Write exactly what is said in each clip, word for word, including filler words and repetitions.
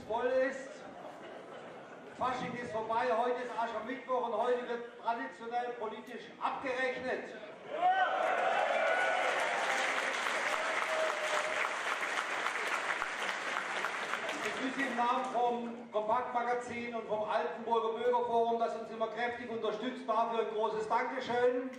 voll ist. Fasching ist vorbei, heute ist Aschermittwoch und heute wird traditionell politisch abgerechnet. Ich begrüße im Namen vom Kompaktmagazin und vom Altenburger Bürgerforum, das uns immer kräftig unterstützt, dafür ein großes Dankeschön.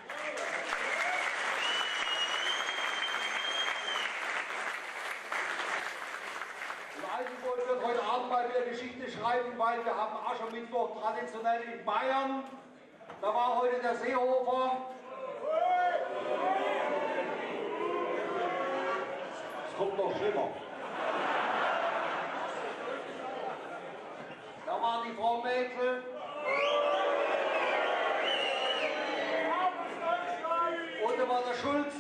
Altenburg wird heute Abend mal wieder Geschichte schreiben, weil wir haben Aschermittwoch traditionell in Bayern. Da war heute der Seehofer. Es kommt noch schlimmer. Da war die Frau Merkel. Und da war der Schulz.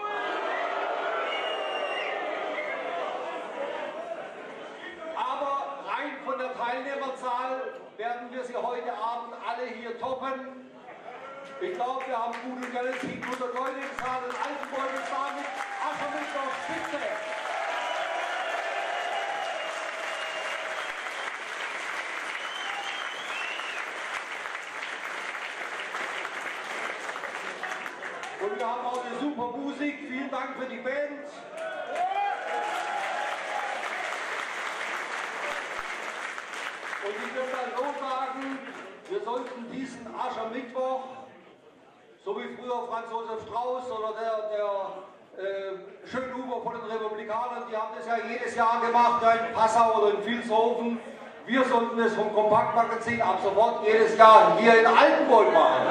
Von der Teilnehmerzahl werden wir sie heute Abend alle hier toppen. Ich glaube, wir haben gut und gerne siebenhundert Leute im Saal in Altenburg und damit Aschermittwoch Spitze. Und wir haben auch eine super Musik. Vielen Dank für die Band. Und ich würde dann so sagen, wir sollten diesen Aschermittwoch, so wie früher Franz Josef Strauß oder der, der äh, Schönhuber von den Republikanern, die haben das ja jedes Jahr gemacht, in Passau oder in Vilshofen. Wir sollten es vom Kompaktmagazin ab sofort jedes Jahr hier in Altenburg machen.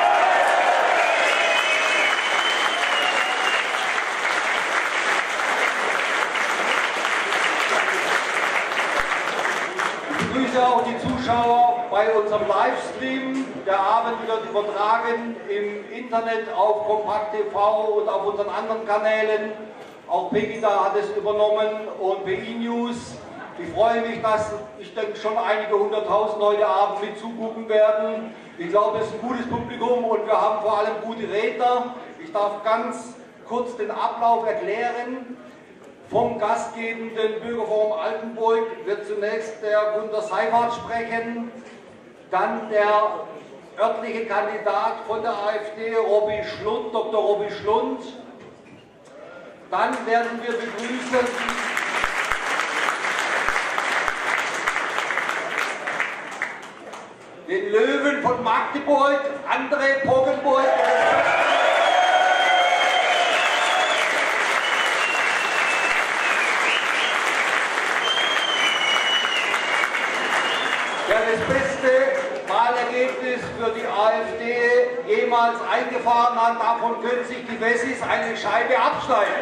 Ich begrüße auch die Zuschauer bei unserem Livestream. Der Abend wird übertragen im Internet auf Kompakt T V und auf unseren anderen Kanälen. Auch Pegida hat es übernommen und B I News. Ich freue mich, dass ich denke schon einige hunderttausend heute Abend mit zugucken werden. Ich glaube, es ist ein gutes Publikum und wir haben vor allem gute Redner. Ich darf ganz kurz den Ablauf erklären. Vom gastgebenden Bürgerforum Altenburg wird zunächst der Gunter Seifert sprechen, dann der örtliche Kandidat von der AfD, Robby Schlund, Doktor Robby Schlund. Dann werden wir begrüßen den Löwen von Magdeburg, André Poggenburg. Der das beste Wahlergebnis für die AfD jemals eingefahren hat, davon können sich die Wessis eine Scheibe abschneiden.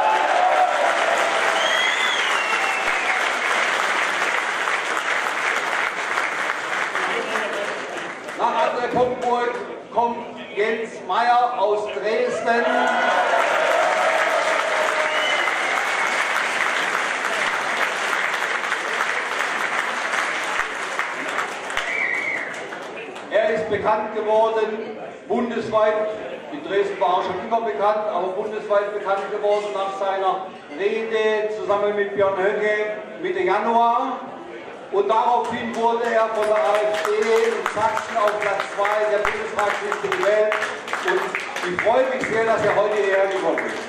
Nach André Poggenburg kommt Jens Meyer aus Dresden. Er ist bekannt geworden, bundesweit, in Dresden war er schon immer bekannt, aber bundesweit bekannt geworden nach seiner Rede zusammen mit Björn Höcke Mitte Januar. Und daraufhin wurde er von der AfD in Sachsen auf Platz zwei der Bundestagsliste gewählt. Und ich freue mich sehr, dass er heute hierher gekommen ist.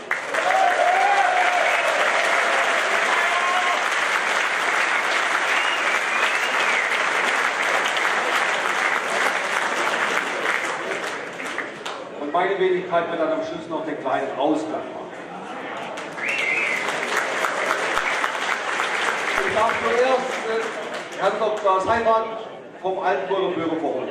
Meine Wenigkeit wird dann am Schluss noch den kleinen Ausgang machen. Ich darf zuerst äh, Herrn Doktor Seifert vom Altenburger Bürgerforum.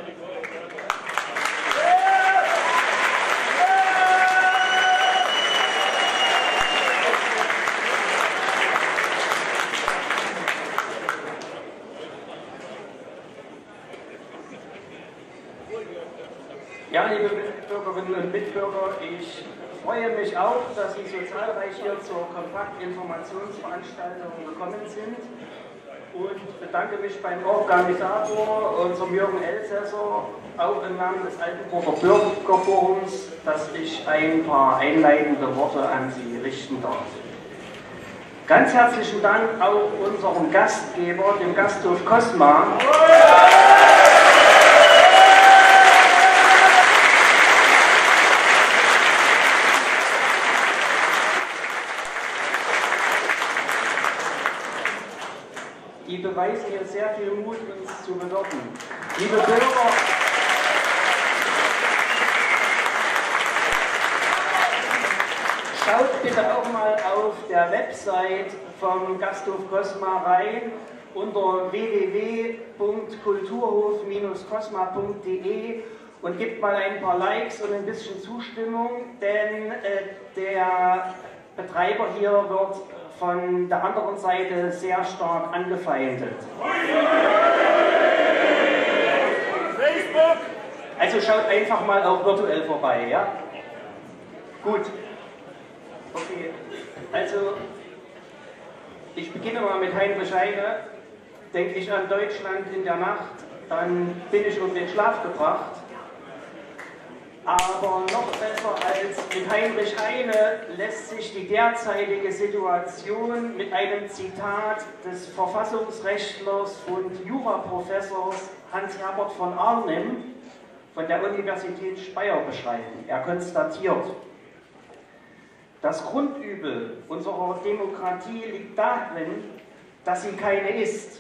Ja, liebe Mitbürgerinnen und Mitbürger, ich freue mich auch, dass Sie so zahlreich hier zur Kompakt-Informationsveranstaltung gekommen sind und bedanke mich beim Organisator, unserem Jürgen Elsässer, auch im Namen des Altenburger Bürgerforums, dass ich ein paar einleitende Worte an Sie richten darf. Ganz herzlichen Dank auch unserem Gastgeber, dem Gasthof Cosma. Die beweisen hier sehr viel Mut, uns zu bewirten. Liebe Bürger, schaut bitte auch mal auf der Website vom Gasthof Cosma rein unter w w w punkt kulturhof Bindestrich cosma punkt de und gebt mal ein paar Likes und ein bisschen Zustimmung, denn äh, der Betreiber hier wird von der anderen Seite sehr stark angefeindet. Facebook! Also schaut einfach mal auch virtuell vorbei, ja? Gut. Okay, also ich beginne mal mit Heinrich Heine. Denke ich an Deutschland in der Nacht, dann bin ich um den Schlaf gebracht. Aber noch besser als mit Heinrich Heine lässt sich die derzeitige Situation mit einem Zitat des Verfassungsrechtlers und Juraprofessors Hans-Herbert von Arnim von der Universität Speyer beschreiben. Er konstatiert: Das Grundübel unserer Demokratie liegt darin, dass sie keine ist.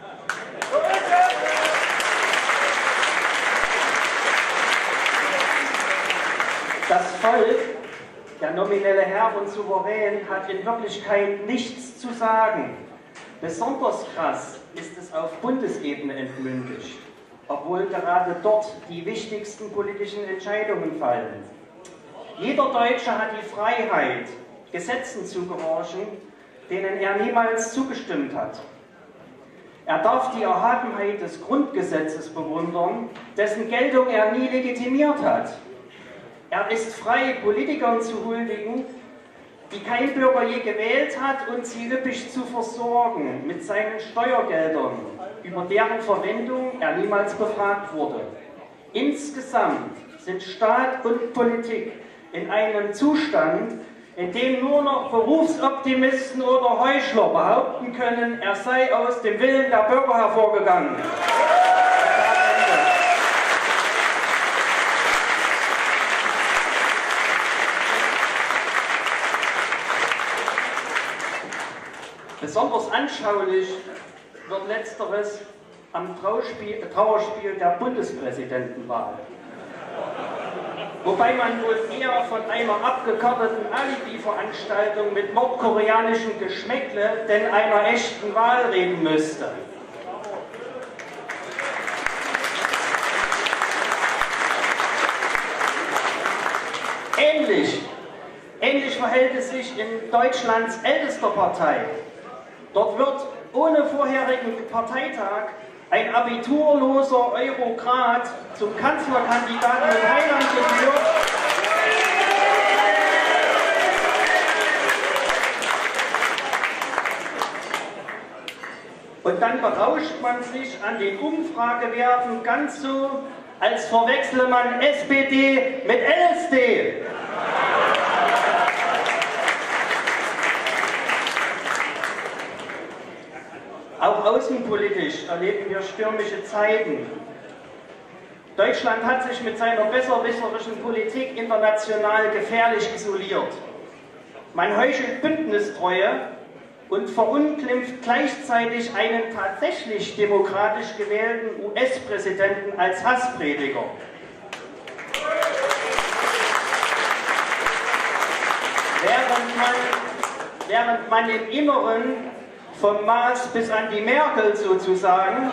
Das Volk, der nominelle Herr und Souverän, hat in Wirklichkeit nichts zu sagen. Besonders krass ist es auf Bundesebene entmündigt, obwohl gerade dort die wichtigsten politischen Entscheidungen fallen. Jeder Deutsche hat die Freiheit, Gesetzen zu gehorchen, denen er niemals zugestimmt hat. Er darf die Erhabenheit des Grundgesetzes bewundern, dessen Geltung er nie legitimiert hat. Er ist frei, Politikern zu huldigen, die kein Bürger je gewählt hat, und sie üppig zu versorgen mit seinen Steuergeldern, über deren Verwendung er niemals befragt wurde. Insgesamt sind Staat und Politik in einem Zustand, in dem nur noch Berufsoptimisten oder Heuchler behaupten können, er sei aus dem Willen der Bürger hervorgegangen. Besonders anschaulich wird Letzteres am Trauerspiel, Trauerspiel der Bundespräsidentenwahl. Wobei man wohl eher von einer abgekarteten Alibi-Veranstaltung mit nordkoreanischem Geschmäckle denn einer echten Wahl reden müsste. Ähnlich, ähnlich verhält es sich in Deutschlands ältester Partei. Dort wird ohne vorherigen Parteitag ein abiturloser Eurokrat zum Kanzlerkandidaten in Thailand geführt. Und dann berauscht man sich an den Umfragewerten ganz so, als verwechsle man S P D mit L S D. Auch außenpolitisch erleben wir stürmische Zeiten. Deutschland hat sich mit seiner besserwisserischen Politik international gefährlich isoliert. Man heuchelt Bündnistreue und verunglimpft gleichzeitig einen tatsächlich demokratisch gewählten U S-Präsidenten als Hassprediger. Während man, während man im Inneren vom Mars bis an die Merkel sozusagen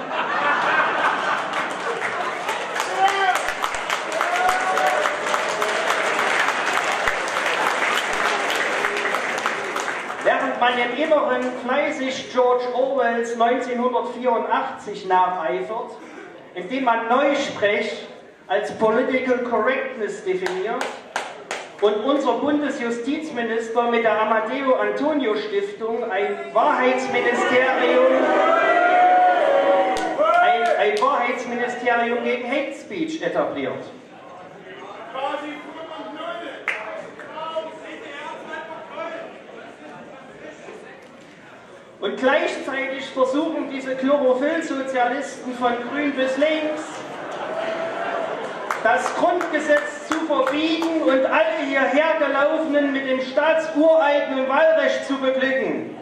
während man im Inneren fleißig George Orwells neunzehnhundertvierundachtzig nacheifert, indem man Neusprech als Political Correctness definiert und unser Bundesjustizminister mit der Amadeo Antonio Stiftung ein Wahrheitsministerium, ein, ein Wahrheitsministerium gegen Hate Speech etabliert. Und gleichzeitig versuchen diese Chlorophyll-Sozialisten von grün bis links, das Grundgesetz zu verbieten und alle hierher gelaufenen mit dem staatsureigenen Wahlrecht zu beglücken.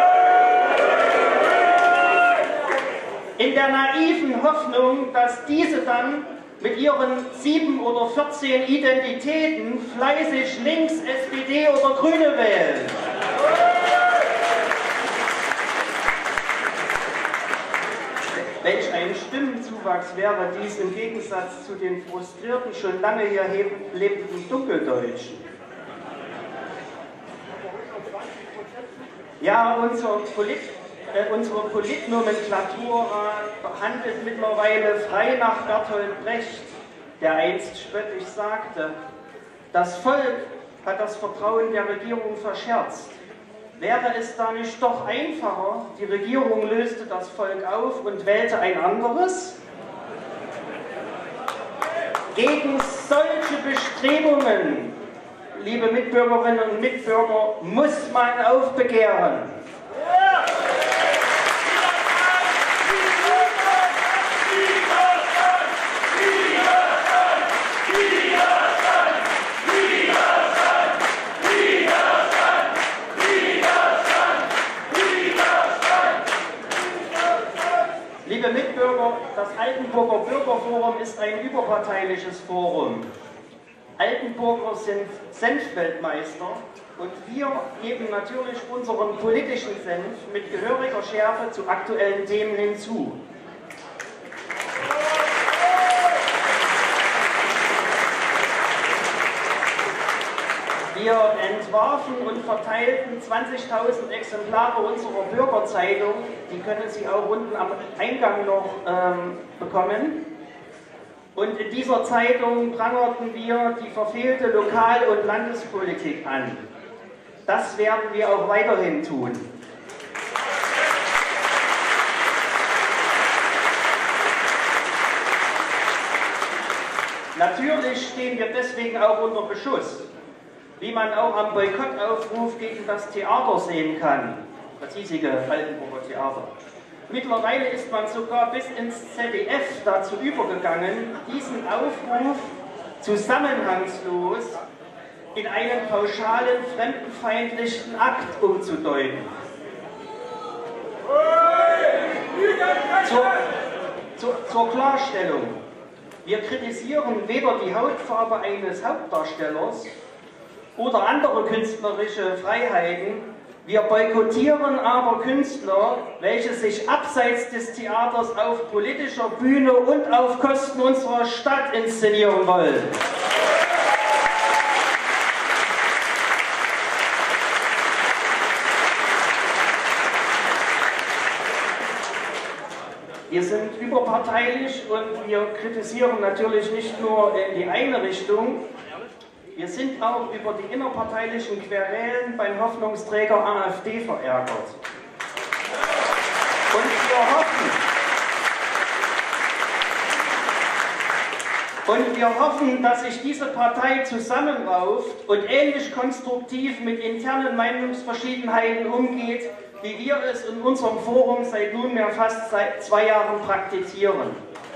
In der naiven Hoffnung, dass diese dann mit ihren sieben oder vierzehn Identitäten fleißig links, S P D oder Grüne wählen. Welch ein Stimmenzuwachs wäre dies im Gegensatz zu den frustrierten, schon lange hier lebenden Dunkeldeutschen. Ja, unser Polit, äh, unsere Politnomenklatur äh, handelt mittlerweile frei nach Bertolt Brecht, der einst spöttisch sagte, das Volk hat das Vertrauen der Regierung verscherzt. Wäre es da nicht doch einfacher, die Regierung löste das Volk auf und wählte ein anderes? Gegen solche Bestrebungen, liebe Mitbürgerinnen und Mitbürger, muss man aufbegehren. Liebe Mitbürger, das Altenburger Bürgerforum ist ein überparteiliches Forum. Altenburger sind Senfweltmeister und wir geben natürlich unseren politischen Senf mit gehöriger Schärfe zu aktuellen Themen hinzu. Wir entwarfen und verteilten zwanzigtausend Exemplare unserer Bürgerzeitung, die können Sie auch unten am Eingang noch ähm, bekommen. Und in dieser Zeitung prangerten wir die verfehlte Lokal- und Landespolitik an. Das werden wir auch weiterhin tun. Natürlich stehen wir deswegen auch unter Beschuss, wie man auch am Boykottaufruf gegen das Theater sehen kann, das hiesige Altenburger Theater. Mittlerweile ist man sogar bis ins Z D F dazu übergegangen, diesen Aufruf zusammenhangslos in einen pauschalen, fremdenfeindlichen Akt umzudeuten. Zur, zur, zur Klarstellung: Wir kritisieren weder die Hautfarbe eines Hauptdarstellers oder andere künstlerische Freiheiten. Wir boykottieren aber Künstler, welche sich abseits des Theaters auf politischer Bühne und auf Kosten unserer Stadt inszenieren wollen. Wir sind überparteilich und wir kritisieren natürlich nicht nur in die eine Richtung. Wir sind auch über die innerparteilichen Querelen beim Hoffnungsträger AfD verärgert. Und wir hoffen, und wir hoffen, dass sich diese Partei zusammenrauft und ähnlich konstruktiv mit internen Meinungsverschiedenheiten umgeht, wie wir es in unserem Forum seit nunmehr fast seit zwei Jahren praktizieren.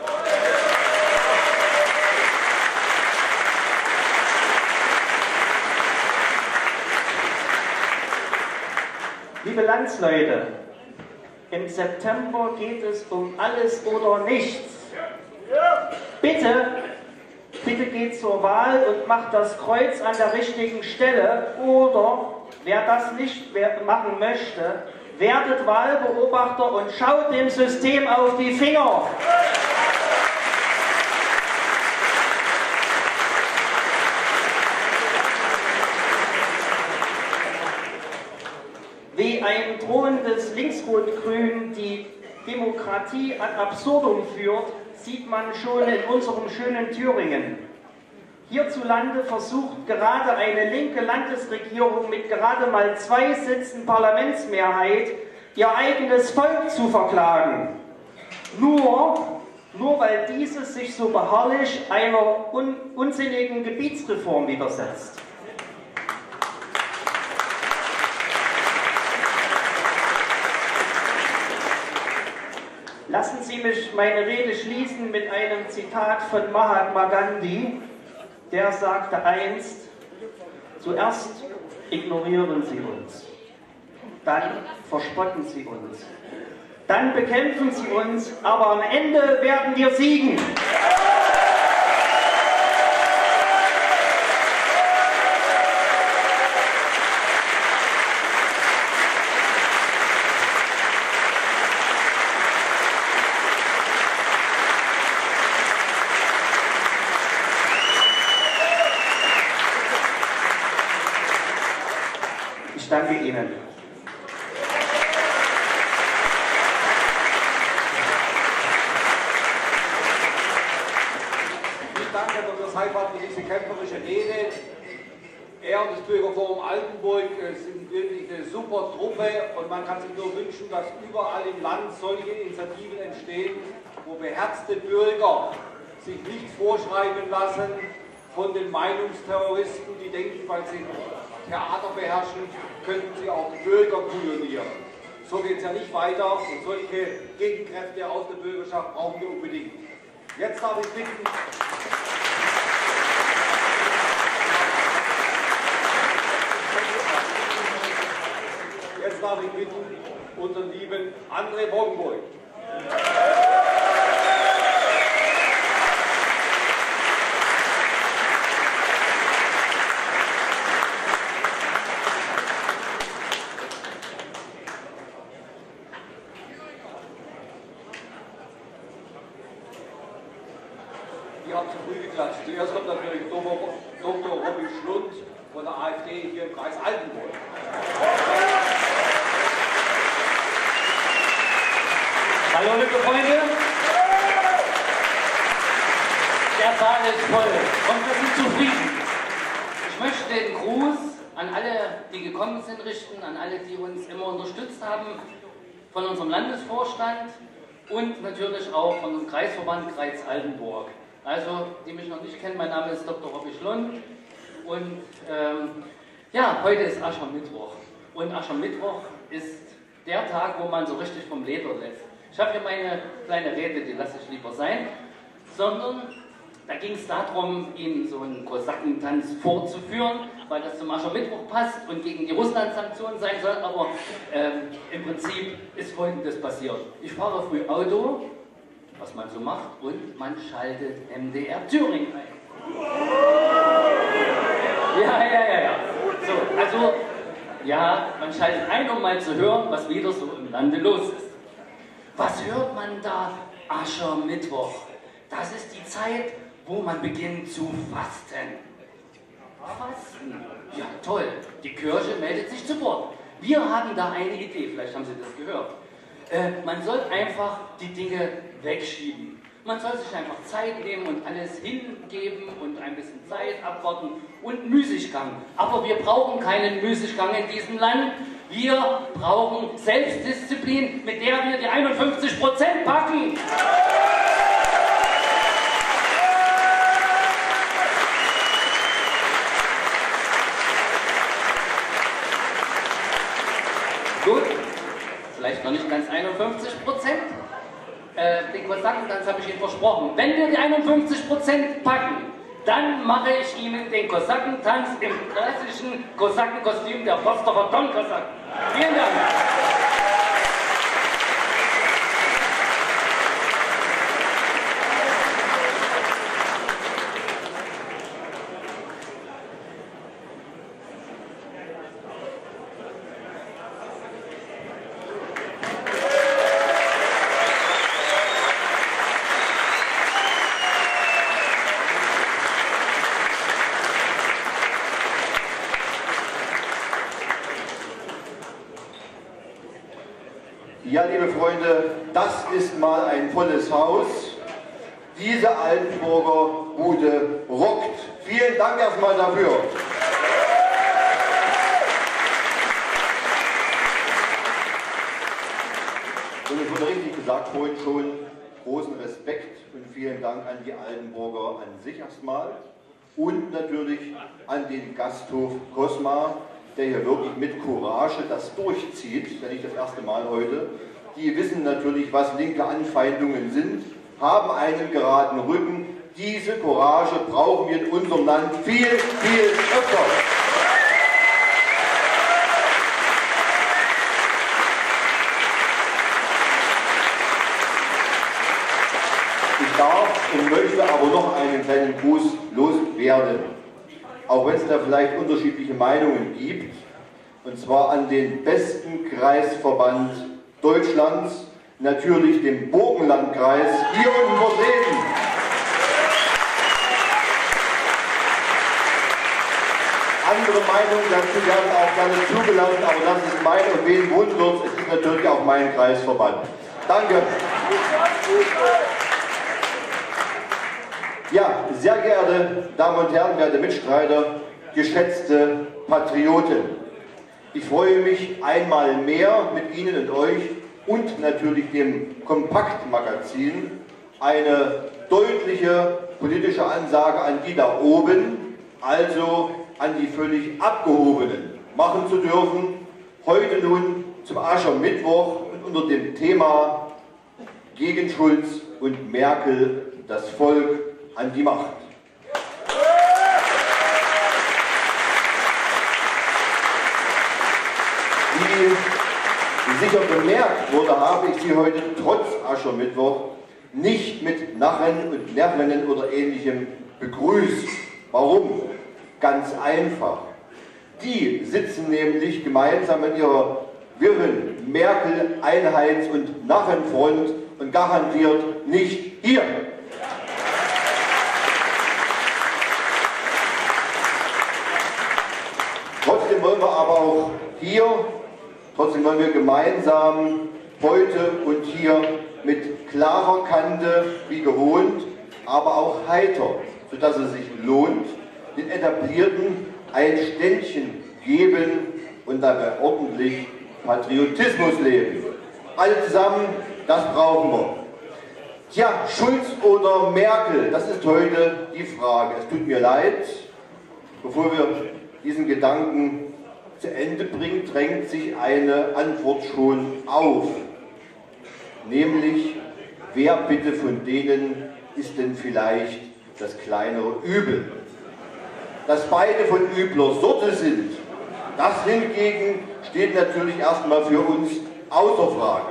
Liebe Landsleute, im September geht es um alles oder nichts. Bitte, bitte geht zur Wahl und macht das Kreuz an der richtigen Stelle, oder wer das nicht machen möchte, werdet Wahlbeobachter und schaut dem System auf die Finger. Wie ein drohendes Linksrot-Grün die Demokratie ad absurdum führt, sieht man schon in unserem schönen Thüringen. Hierzulande versucht gerade eine linke Landesregierung mit gerade mal zwei Sitzen Parlamentsmehrheit ihr eigenes Volk zu verklagen. Nur, nur weil dieses sich so beharrlich einer un unsinnigen Gebietsreform widersetzt. Sie mich meine Rede schließen mit einem Zitat von Mahatma Gandhi. Der sagte einst: Zuerst ignorieren Sie uns, dann verspotten Sie uns, dann bekämpfen Sie uns, aber am Ende werden wir siegen. Ich danke Ihnen. Ich danke Doktor Seifert für diese kämpferische Rede. Er und das Bürgerforum Altenburg sind wirklich eine super Truppe und man kann sich nur wünschen, dass überall im Land solche Initiativen entstehen, wo beherzte Bürger sich nichts vorschreiben lassen von den Meinungsterroristen, die denken, weil sie Theater beherrschen, könnten sie auch Bürger pionieren. So geht es ja nicht weiter und solche Gegenkräfte aus der Bürgerschaft brauchen wir unbedingt. Jetzt darf ich bitten, jetzt darf ich bitten unseren lieben André Woggenburg. Ihr habt zu früh geklatscht. Zuerst kommt natürlich Doktor Robby Schlund von der AfD hier im Kreis Altenburg. Hallo liebe Freunde, der Saal ist voll und wir sind zufrieden. Ich möchte den Gruß an alle, die gekommen sind, richten, an alle, die uns immer unterstützt haben, von unserem Landesvorstand und natürlich auch von unserem Kreisverband Kreis Altenburg. Also, die mich noch nicht kennen, mein Name ist Doktor Robby Schlund und ähm, ja, heute ist Aschermittwoch und Aschermittwoch ist der Tag, wo man so richtig vom Leder lässt. Ich habe hier meine kleine Rede, die lasse ich lieber sein, sondern da ging es darum, Ihnen so einen Kosakentanz vorzuführen, weil das zum Aschermittwoch passt und gegen die Russland-Sanktionen sein soll, aber ähm, im Prinzip ist Folgendes passiert. Ich fahre früh Auto, was man so macht, und man schaltet M D R Thüringen ein. Ja, ja, ja, ja. So, also, ja, man schaltet ein, um mal zu hören, was wieder so im Lande los ist. Was hört man da? Aschermittwoch. Das ist die Zeit, wo man beginnt zu fasten. Fasten? Ja, toll. Die Kirche meldet sich zu Wort. Wir haben da eine Idee, vielleicht haben Sie das gehört. Äh, man soll einfach die Dinge wegschieben. Man soll sich einfach Zeit nehmen und alles hingeben und ein bisschen Zeit abwarten und Müßiggang. Aber wir brauchen keinen Müßiggang in diesem Land. Wir brauchen Selbstdisziplin, mit der wir die einundfünfzig Prozent packen. Gut, vielleicht noch nicht ganz einundfünfzig Prozent. Äh, den Kosakentanz habe ich Ihnen versprochen. Wenn wir die einundfünfzig Prozent packen, dann mache ich Ihnen den Kosakentanz im klassischen Kosakenkostüm der Potsdamer Donkosaken. Vielen Dank. Ja, liebe Freunde, das ist mal ein volles Haus. Diese Altenburger Bude rockt. Vielen Dank erstmal dafür. Und es wurde richtig gesagt vorhin schon, großen Respekt und vielen Dank an die Altenburger an sich erstmal und natürlich an den Gasthof Cosma, der hier wirklich mit Courage das durchzieht, denn nicht das erste Mal heute, die wissen natürlich, was linke Anfeindungen sind, haben einen geraden Rücken. Diese Courage brauchen wir in unserem Land viel, viel öfter. Ich darf und möchte aber noch einen kleinen Gruß loswerden, auch wenn es da vielleicht unterschiedliche Meinungen gibt, und zwar an den besten Kreisverband Deutschlands, natürlich dem Burgenlandkreis, hier unten vertreten. Andere Meinungen dazu werden auch gerne zugelassen, aber das ist mein, und wen wundert, es ist natürlich auch mein Kreisverband. Danke. Ja, sehr geehrte Damen und Herren, werte Mitstreiter, geschätzte Patrioten. Ich freue mich einmal mehr mit Ihnen und euch und natürlich dem Kompaktmagazin eine deutliche politische Ansage an die da oben, also an die völlig Abgehobenen, machen zu dürfen. Heute nun zum Aschermittwoch und unter dem Thema gegen Schulz und Merkel, das Volk an die Macht. Wie sicher bemerkt wurde, habe ich Sie heute trotz Aschermittwoch nicht mit Narren und Närrinnen oder Ähnlichem begrüßt. Warum? Ganz einfach. Die sitzen nämlich gemeinsam in ihrer wirren Merkel-, Einheits- und Narrenfront und garantiert nicht hier. Trotzdem wollen wir aber auch hier, trotzdem wollen wir gemeinsam heute und hier mit klarer Kante wie gewohnt, aber auch heiter, sodass es sich lohnt, den Etablierten ein Ständchen geben und dabei ordentlich Patriotismus leben. Alle zusammen, das brauchen wir. Tja, Schulz oder Merkel, das ist heute die Frage. Es tut mir leid, bevor wir diesen Gedanken zu Ende bringen, drängt sich eine Antwort schon auf. Nämlich, wer bitte von denen ist denn vielleicht das kleinere Übel? Dass beide von übler Sorte sind, das hingegen steht natürlich erstmal für uns außer Frage.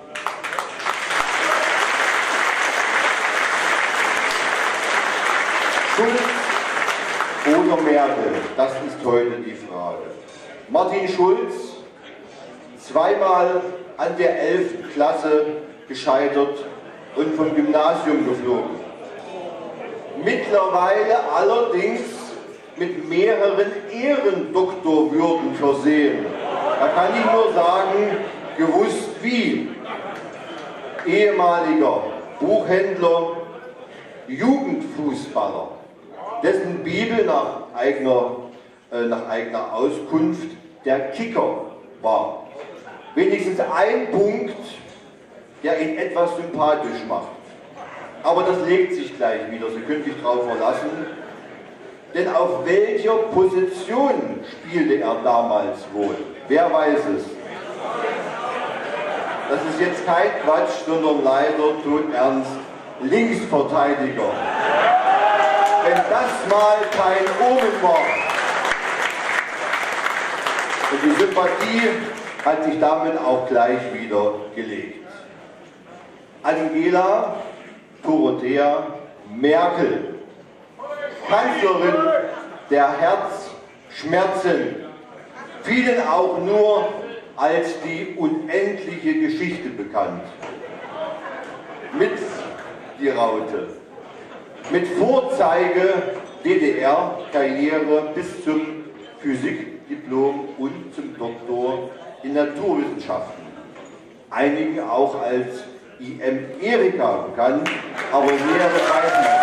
Schulz oder Merkel, das ist heute die Frage. Martin Schulz, zweimal an der elften Klasse gescheitert und vom Gymnasium geflogen. Mittlerweile allerdings mit mehreren Ehrendoktorwürden versehen. Da kann ich nur sagen, gewusst wie. Ehemaliger Buchhändler, Jugendfußballer, dessen Bibel nach eigener, äh, nach eigener Auskunft der Kicker war. Wenigstens ein Punkt, der ihn etwas sympathisch macht. Aber das legt sich gleich wieder, Sie können sich darauf verlassen. Denn auf welcher Position spielte er damals wohl? Wer weiß es? Das ist jetzt kein Quatsch, sondern leider todernst Linksverteidiger. Wenn das mal kein Omen war. Und die Sympathie hat sich damit auch gleich wieder gelegt. Angela Dorothea Merkel, Kanzlerin der Herzschmerzen, vielen auch nur als die unendliche Geschichte bekannt. Mit die Raute, mit Vorzeige D D R-Karriere bis zum Physikdiplom und zum Doktor in Naturwissenschaften. Einigen auch als I M Erika bekannt, aber nähere weiß man.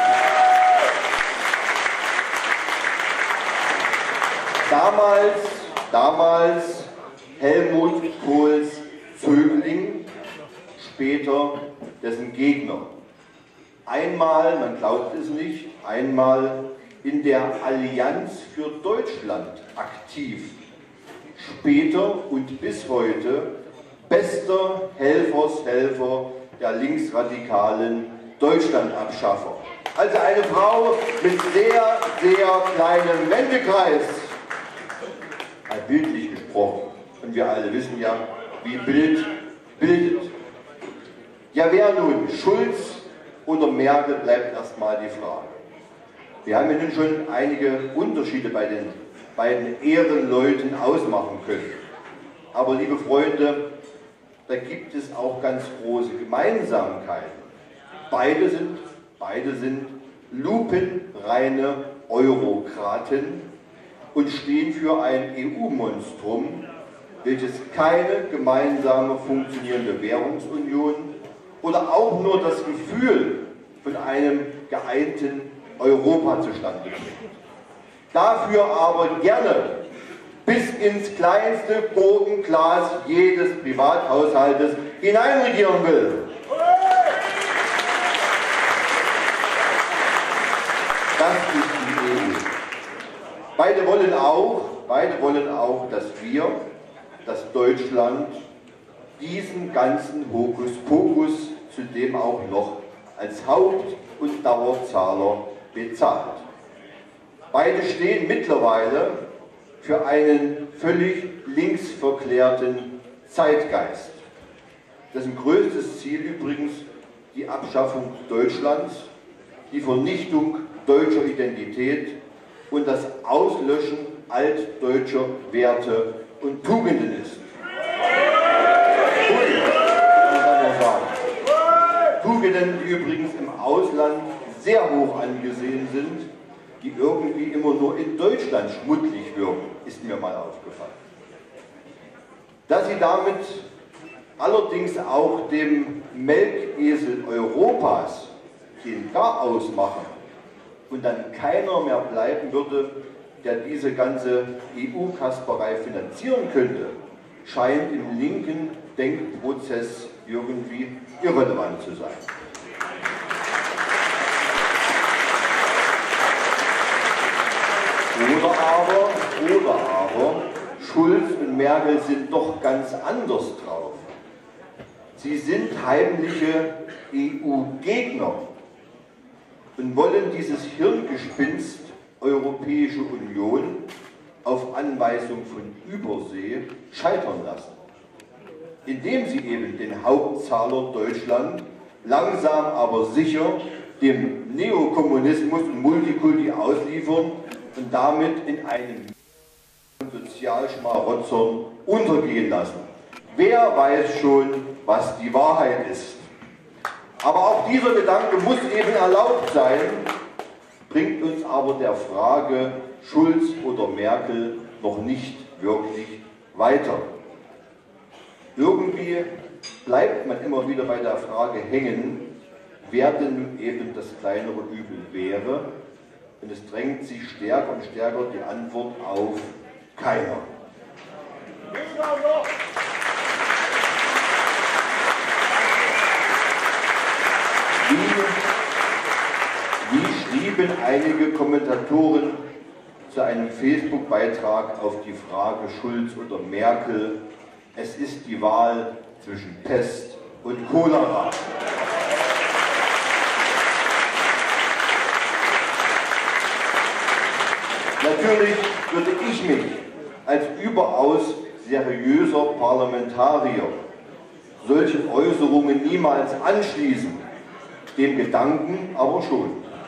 Damals, damals Helmut Kohls Zögling, später dessen Gegner. Einmal, man glaubt es nicht, einmal in der Allianz für Deutschland aktiv. Später und bis heute bester Helfershelfer der linksradikalen Deutschlandabschaffer. Also eine Frau mit sehr, sehr kleinem Wendekreis. Bildlich gesprochen. Und wir alle wissen ja, wie Bild bildet. Ja, wer nun, Schulz oder Merkel, bleibt erstmal die Frage. Wir haben ja nun schon einige Unterschiede bei den beiden Ehrenleuten ausmachen können. Aber liebe Freunde, da gibt es auch ganz große Gemeinsamkeiten. Beide sind, beide sind lupenreine Eurokraten und stehen für ein E U-Monstrum, welches keine gemeinsame funktionierende Währungsunion oder auch nur das Gefühl von einem geeinten Europa zustande bringt. Dafür aber gerne bis ins kleinste Gurkenglas jedes Privathaushaltes hineinregieren will. Das ist die E U. Beide wollen auch, beide wollen auch, dass wir, dass Deutschland diesen ganzen Hokuspokus zudem auch noch als Haupt- und Dauerzahler bezahlt. Beide stehen mittlerweile für einen völlig linksverklärten Zeitgeist. Dessen größtes Ziel übrigens die Abschaffung Deutschlands, die Vernichtung deutscher Identität und das Auslöschen altdeutscher Werte und Tugenden ist. Tugenden, die übrigens im Ausland sehr hoch angesehen sind, die irgendwie immer nur in Deutschland schmuddelig wirken, ist mir mal aufgefallen. Dass sie damit allerdings auch dem Melkesel Europas den Garaus machen und dann keiner mehr bleiben würde, der diese ganze E U-Kasperei finanzieren könnte, scheint im linken Denkprozess irgendwie irrelevant zu sein. Oder aber, oder aber, Schulz und Merkel sind doch ganz anders drauf. Sie sind heimliche E U-Gegner und wollen dieses Hirngespinst Europäische Union auf Anweisung von Übersee scheitern lassen, indem sie eben den Hauptzahler Deutschland langsam aber sicher dem Neokommunismus und Multikulti ausliefern und damit in einem Sozialschmarotzern untergehen lassen. Wer weiß schon, was die Wahrheit ist. Aber auch dieser Gedanke muss eben erlaubt sein, bringt uns aber der Frage Schulz oder Merkel noch nicht wirklich weiter. Irgendwie bleibt man immer wieder bei der Frage hängen, wer denn eben das kleinere Übel wäre, und es drängt sich stärker und stärker die Antwort auf keiner. Wie, wie schrieben einige Kommentatoren zu einem Facebook-Beitrag auf die Frage Schulz oder Merkel: Es ist die Wahl zwischen Pest und Cholera. Natürlich würde ich mich als überaus seriöser Parlamentarier solchen Äußerungen niemals anschließen, dem Gedanken aber schon.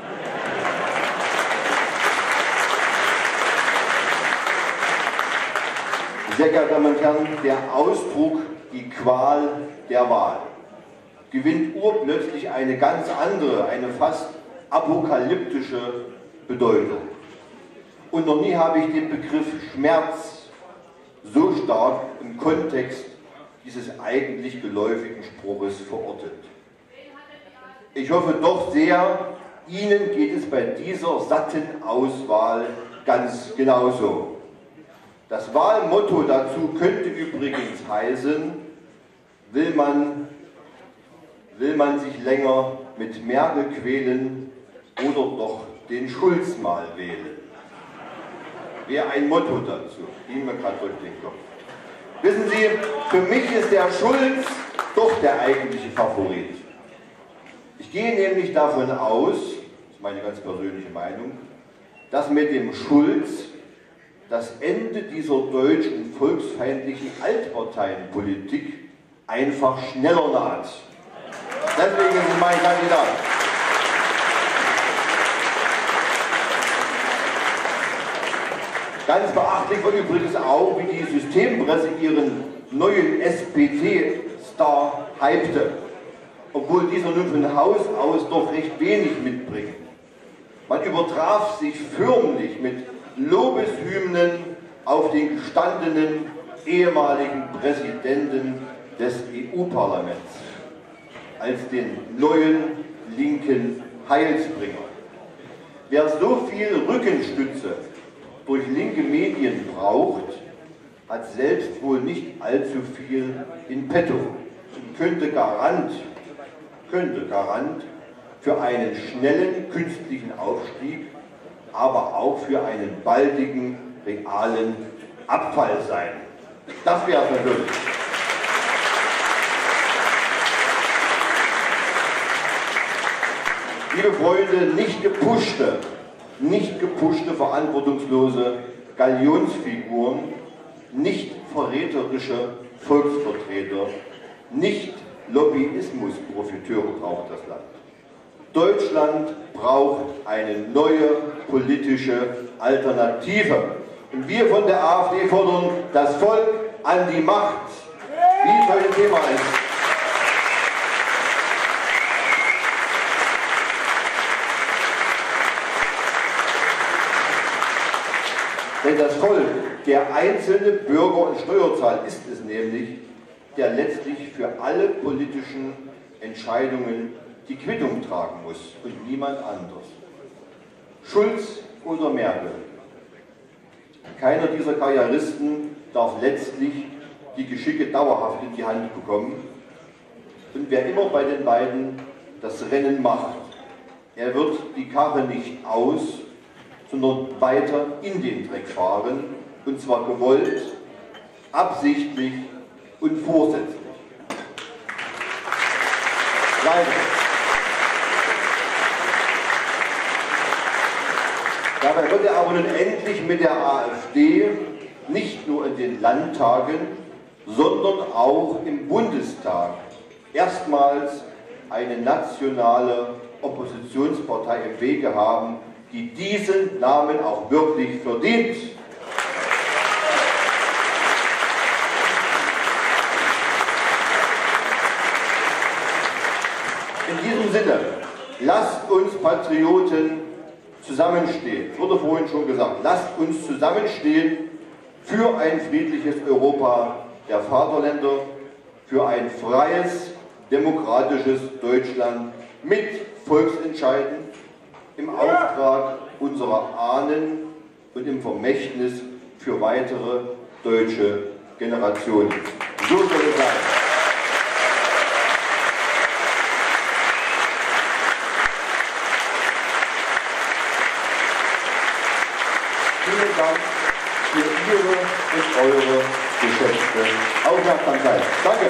Sehr geehrte Damen und Herren, der Ausdruck die Qual der Wahl gewinnt urplötzlich eine ganz andere, eine fast apokalyptische Bedeutung. Und noch nie habe ich den Begriff Schmerz so stark im Kontext dieses eigentlich geläufigen Spruches verortet. Ich hoffe doch sehr, Ihnen geht es bei dieser satten Auswahl ganz genauso. Das Wahlmotto dazu könnte übrigens heißen: Will man, will man sich länger mit Merkel quälen oder doch den Schulz mal wählen? Wäre ein Motto dazu, ging mir gerade durch den Kopf. Wissen Wissen Sie, für mich ist der Schulz doch der eigentliche Favorit. Ich gehe nämlich davon aus, das ist meine ganz persönliche Meinung, dass mit dem Schulz das Ende dieser deutsch- und volksfeindlichen Altparteienpolitik einfach schneller naht. Deswegen ist mein Kandidat. Ganz beachtlich war übrigens auch, wie die Systempresse ihren neuen S P T-Star hypte, obwohl dieser nun von Haus aus doch recht wenig mitbringt. Man übertraf sich förmlich mit Lobeshymnen auf den gestandenen ehemaligen Präsidenten des E U-Parlaments als den neuen linken Heilsbringer. Wer so viel Rückenstütze durch linke Medien braucht, hat selbst wohl nicht allzu viel in petto und könnte Garant, könnte Garant für einen schnellen künstlichen Aufstieg, aber auch für einen baldigen realen Abfall sein. Das wäre es natürlich. Liebe Freunde, nicht gepushte, nicht gepushte, verantwortungslose Galionsfiguren, nicht verräterische Volksvertreter, nicht Lobbyismusprofiteure braucht das Land. Deutschland braucht eine neue politische Alternative. Und wir von der AfD fordern das Volk an die Macht, wie es heute Thema ist. Denn das Volk, der einzelne Bürger und Steuerzahler, ist es nämlich, der letztlich für alle politischen Entscheidungen die Quittung tragen muss und niemand anderes. Schulz oder Merkel. Keiner dieser Karrieristen darf letztlich die Geschicke dauerhaft in die Hand bekommen. Und wer immer bei den beiden das Rennen macht, er wird die Karre nicht aus, sondern weiter in den Dreck fahren, und zwar gewollt, absichtlich und vorsätzlich. Leider. Dabei wird er aber nun endlich mit der AfD nicht nur in den Landtagen, sondern auch im Bundestag erstmals eine nationale Oppositionspartei im Wege haben, die diesen Namen auch wirklich verdient. In diesem Sinne, lasst uns Patrioten zusammenstehen. Es wurde vorhin schon gesagt, lasst uns zusammenstehen für ein friedliches Europa der Vaterländer, für ein freies, demokratisches Deutschland mit Volksentscheiden im Auftrag unserer Ahnen und im Vermächtnis für weitere deutsche Generationen. So soll es sein. Vielen Dank für Ihre und eure geschätzte Aufmerksamkeit. Danke.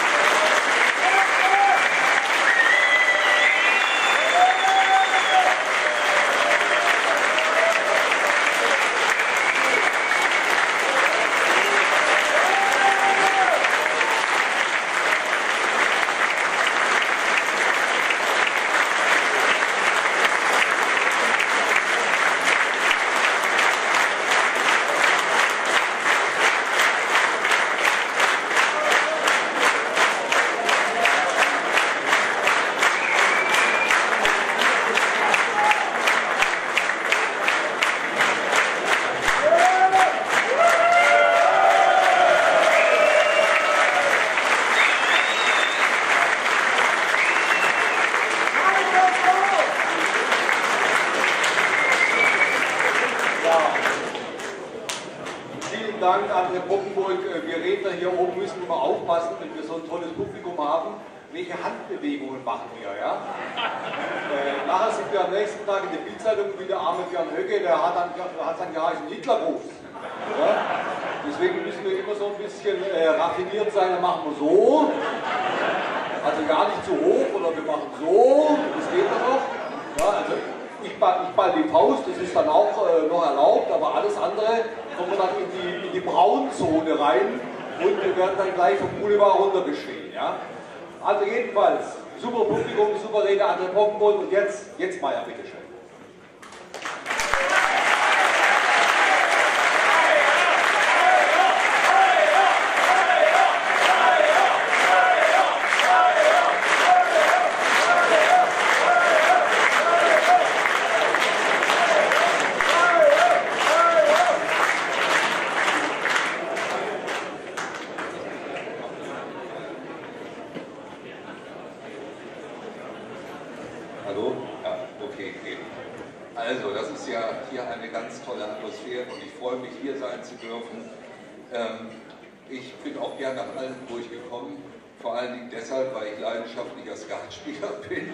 Dank, André Poppenburg. Wir Redner hier oben müssen immer aufpassen, wenn wir so ein tolles Publikum haben. Welche Handbewegungen machen wir, ja? äh, nachher sind wir am nächsten Tag in der Bildzeitung wie der arme Björn Höcke, der hat dann, hat dann geheißen Hitlergruß. Ja? Deswegen müssen wir immer so ein bisschen äh, raffiniert sein, dann machen wir so. Also gar nicht zu hoch oder wir machen so, das geht dann noch. Ja, also ich ball, ich ball die Faust, das ist dann auch äh, noch erlaubt, aber alles andere kommen wir dann in die, in die Braunzone rein und wir werden dann gleich vom Boulevard runtergeschrien. Ja? Also jedenfalls, super Publikum, super Rede an den Pockenbund und jetzt, jetzt Meier, bitteschön. Hallo? Ja, okay, okay. Also, das ist ja hier eine ganz tolle Atmosphäre und ich freue mich, hier sein zu dürfen. Ähm, ich bin auch gerne nach Altenburg gekommen, vor allen Dingen deshalb, weil ich leidenschaftlicher Skatspieler bin.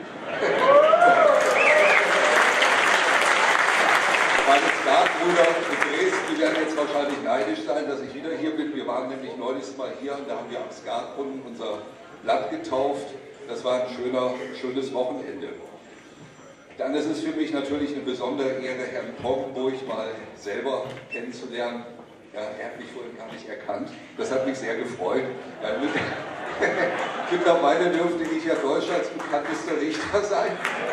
Meine Skatbrüder in Dresden, die werden jetzt wahrscheinlich neidisch sein, dass ich wieder hier bin. Wir waren nämlich neulich mal hier und da haben wir am Skatbrunnen unser Blatt getauft. Das war ein schöner, schönes Wochenende. Dann ist es für mich natürlich eine besondere Ehre, Herrn Pockenburg mal selber kennenzulernen. Ja, er hat mich vorhin gar nicht erkannt. Das hat mich sehr gefreut. Ja, mit, mittlerweile dürfte ich ja Deutschlands bekanntester Richter sein.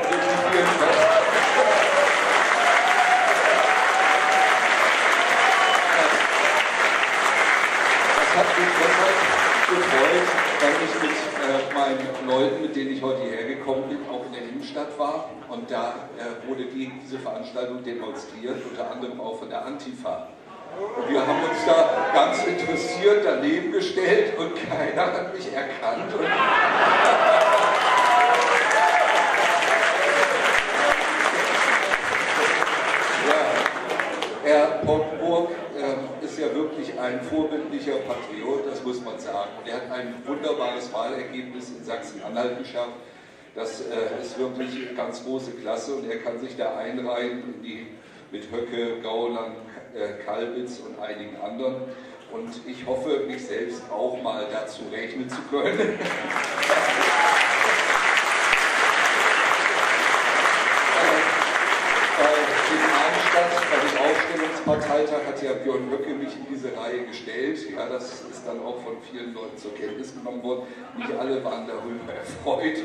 Das hat mich deshalb gefreut, weil ich mit äh, meinen Leuten, mit denen ich heute hierher gekommen bin, auch in der Innenstadt war. Und da äh, wurde gegen diese Veranstaltung demonstriert, unter anderem auch von der Antifa. Und wir haben uns da ganz interessiert daneben gestellt und keiner hat mich erkannt. Und ja, Herr Pockenburg äh, ist ja wirklich ein vorbildlicher Patriot, das muss man sagen. Und er hat ein wunderbares Wahlergebnis in Sachsen-Anhalt geschafft. Das äh, ist wirklich ganz große Klasse und er kann sich da einreihen in die, mit Höcke, Gauland, äh, Kalbitz und einigen anderen. Und ich hoffe, mich selbst auch mal dazu rechnen zu können. Bei dem Aufstellungsparteitag hat ja Björn Höcke mich in diese Reihe gestellt. Ja, das ist dann auch von vielen Leuten zur Kenntnis genommen worden. Nicht alle waren darüber erfreut.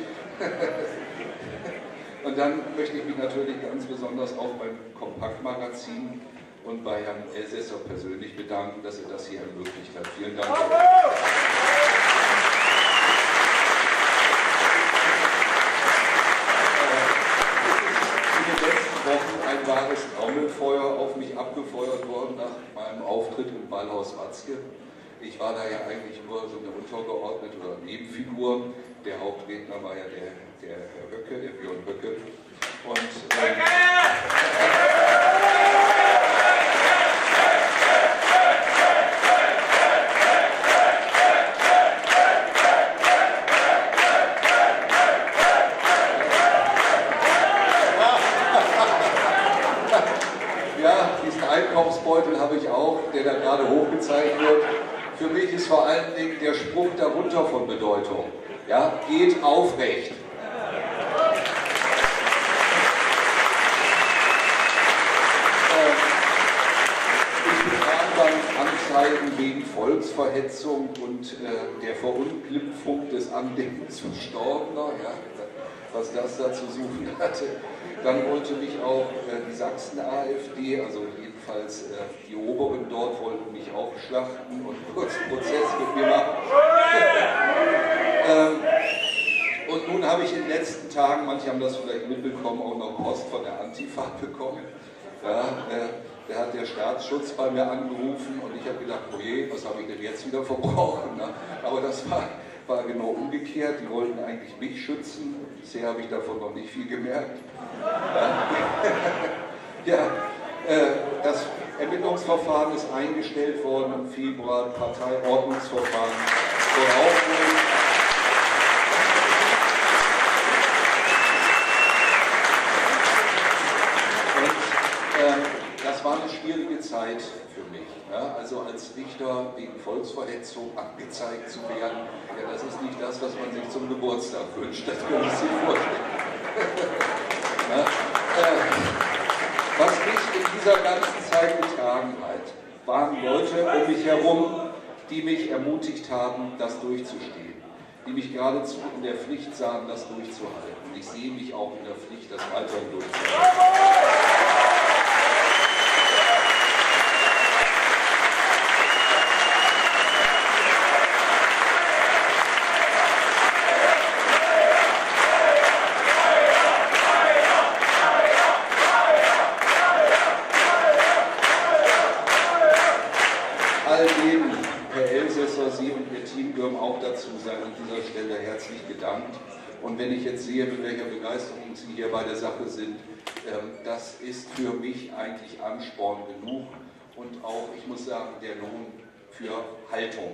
Und dann möchte ich mich natürlich ganz besonders auch beim Kompaktmagazin und bei Herrn Elsässer persönlich bedanken, dass er das hier ermöglicht hat. Vielen Dank. Ein wahres Trommelfeuer auf mich abgefeuert worden nach meinem Auftritt im Ballhaus Watzke. Ich war da ja eigentlich nur so eine untergeordnete oder Nebenfigur. Der Hauptredner war ja der, der Herr Höcke, der Björn Höcke. Und, ähm, Einkaufsbeutel habe ich auch, der da gerade hochgezeigt wird. Für mich ist vor allen Dingen der Spruch darunter von Bedeutung. Ja, geht aufrecht. Ich bekam dann Anzeigen wegen Volksverhetzung und äh, der Verunglimpfung des Andenkens Verstorbener, ja, was das da zu suchen hatte. Dann wollte mich auch äh, die Sachsen-AfD, also jedenfalls äh, die Oberen dort, wollten mich auch schlachten und kurz einen Prozess mit mir machen. ähm, und nun habe ich in den letzten Tagen, manche haben das vielleicht mitbekommen, auch noch Post von der Antifa bekommen. Ja, äh, da hat der Staatsschutz bei mir angerufen und ich habe gedacht, oh je, was habe ich denn jetzt wieder verbrochen? Ne? Aber das war, war genau umgekehrt, die wollten eigentlich mich schützen. Bisher habe ich davon noch nicht viel gemerkt. Ja, äh, das Ermittlungsverfahren ist eingestellt worden im Februar, Parteiordnungsverfahren soll aufholen. Und äh, das war eine schwierige Zeit. Zeit für mich. Ja, also als Richter wegen Volksverhetzung angezeigt zu werden, ja, das ist nicht das, was man sich zum Geburtstag wünscht. Das können Sie sich vorstellen. Ja, äh, was mich in dieser ganzen Zeit getragen hat, waren Leute um mich herum, die mich ermutigt haben, das durchzustehen. Die mich geradezu in der Pflicht sahen, das durchzuhalten. Und ich sehe mich auch in der Pflicht, das weiterhin durchzuhalten. All dem, Herr Elsässer, Sie und Ihr Team gehören auch dazu, sei an dieser Stelle herzlich gedankt. Und wenn ich jetzt sehe, mit welcher Begeisterung Sie hier bei der Sache sind, das ist für mich eigentlich Ansporn genug und auch, ich muss sagen, der Lohn für Haltung.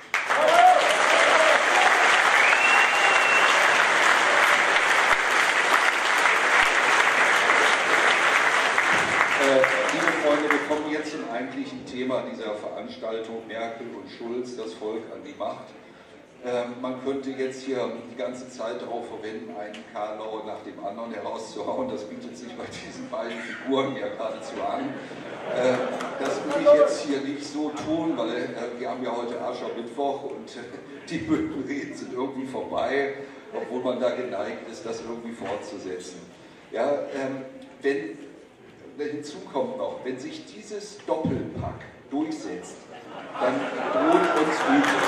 Liebe Freunde, wir kommen jetzt zum eigentlichen Thema dieser Veranstaltung, Merkel und Schulz, das Volk an die Macht. Ähm, man könnte jetzt hier die ganze Zeit darauf verwenden, einen Karlauer nach dem anderen herauszuhauen. Das bietet sich bei diesen beiden Figuren ja geradezu an. Äh, das will ich jetzt hier nicht so tun, weil äh, wir haben ja heute Aschermittwoch und äh, die Büttenreden sind irgendwie vorbei, obwohl man da geneigt ist, das irgendwie fortzusetzen. Ja, ähm, wenn hinzu kommt noch, wenn sich dieses Doppelpack durchsetzt, dann droht uns Übles.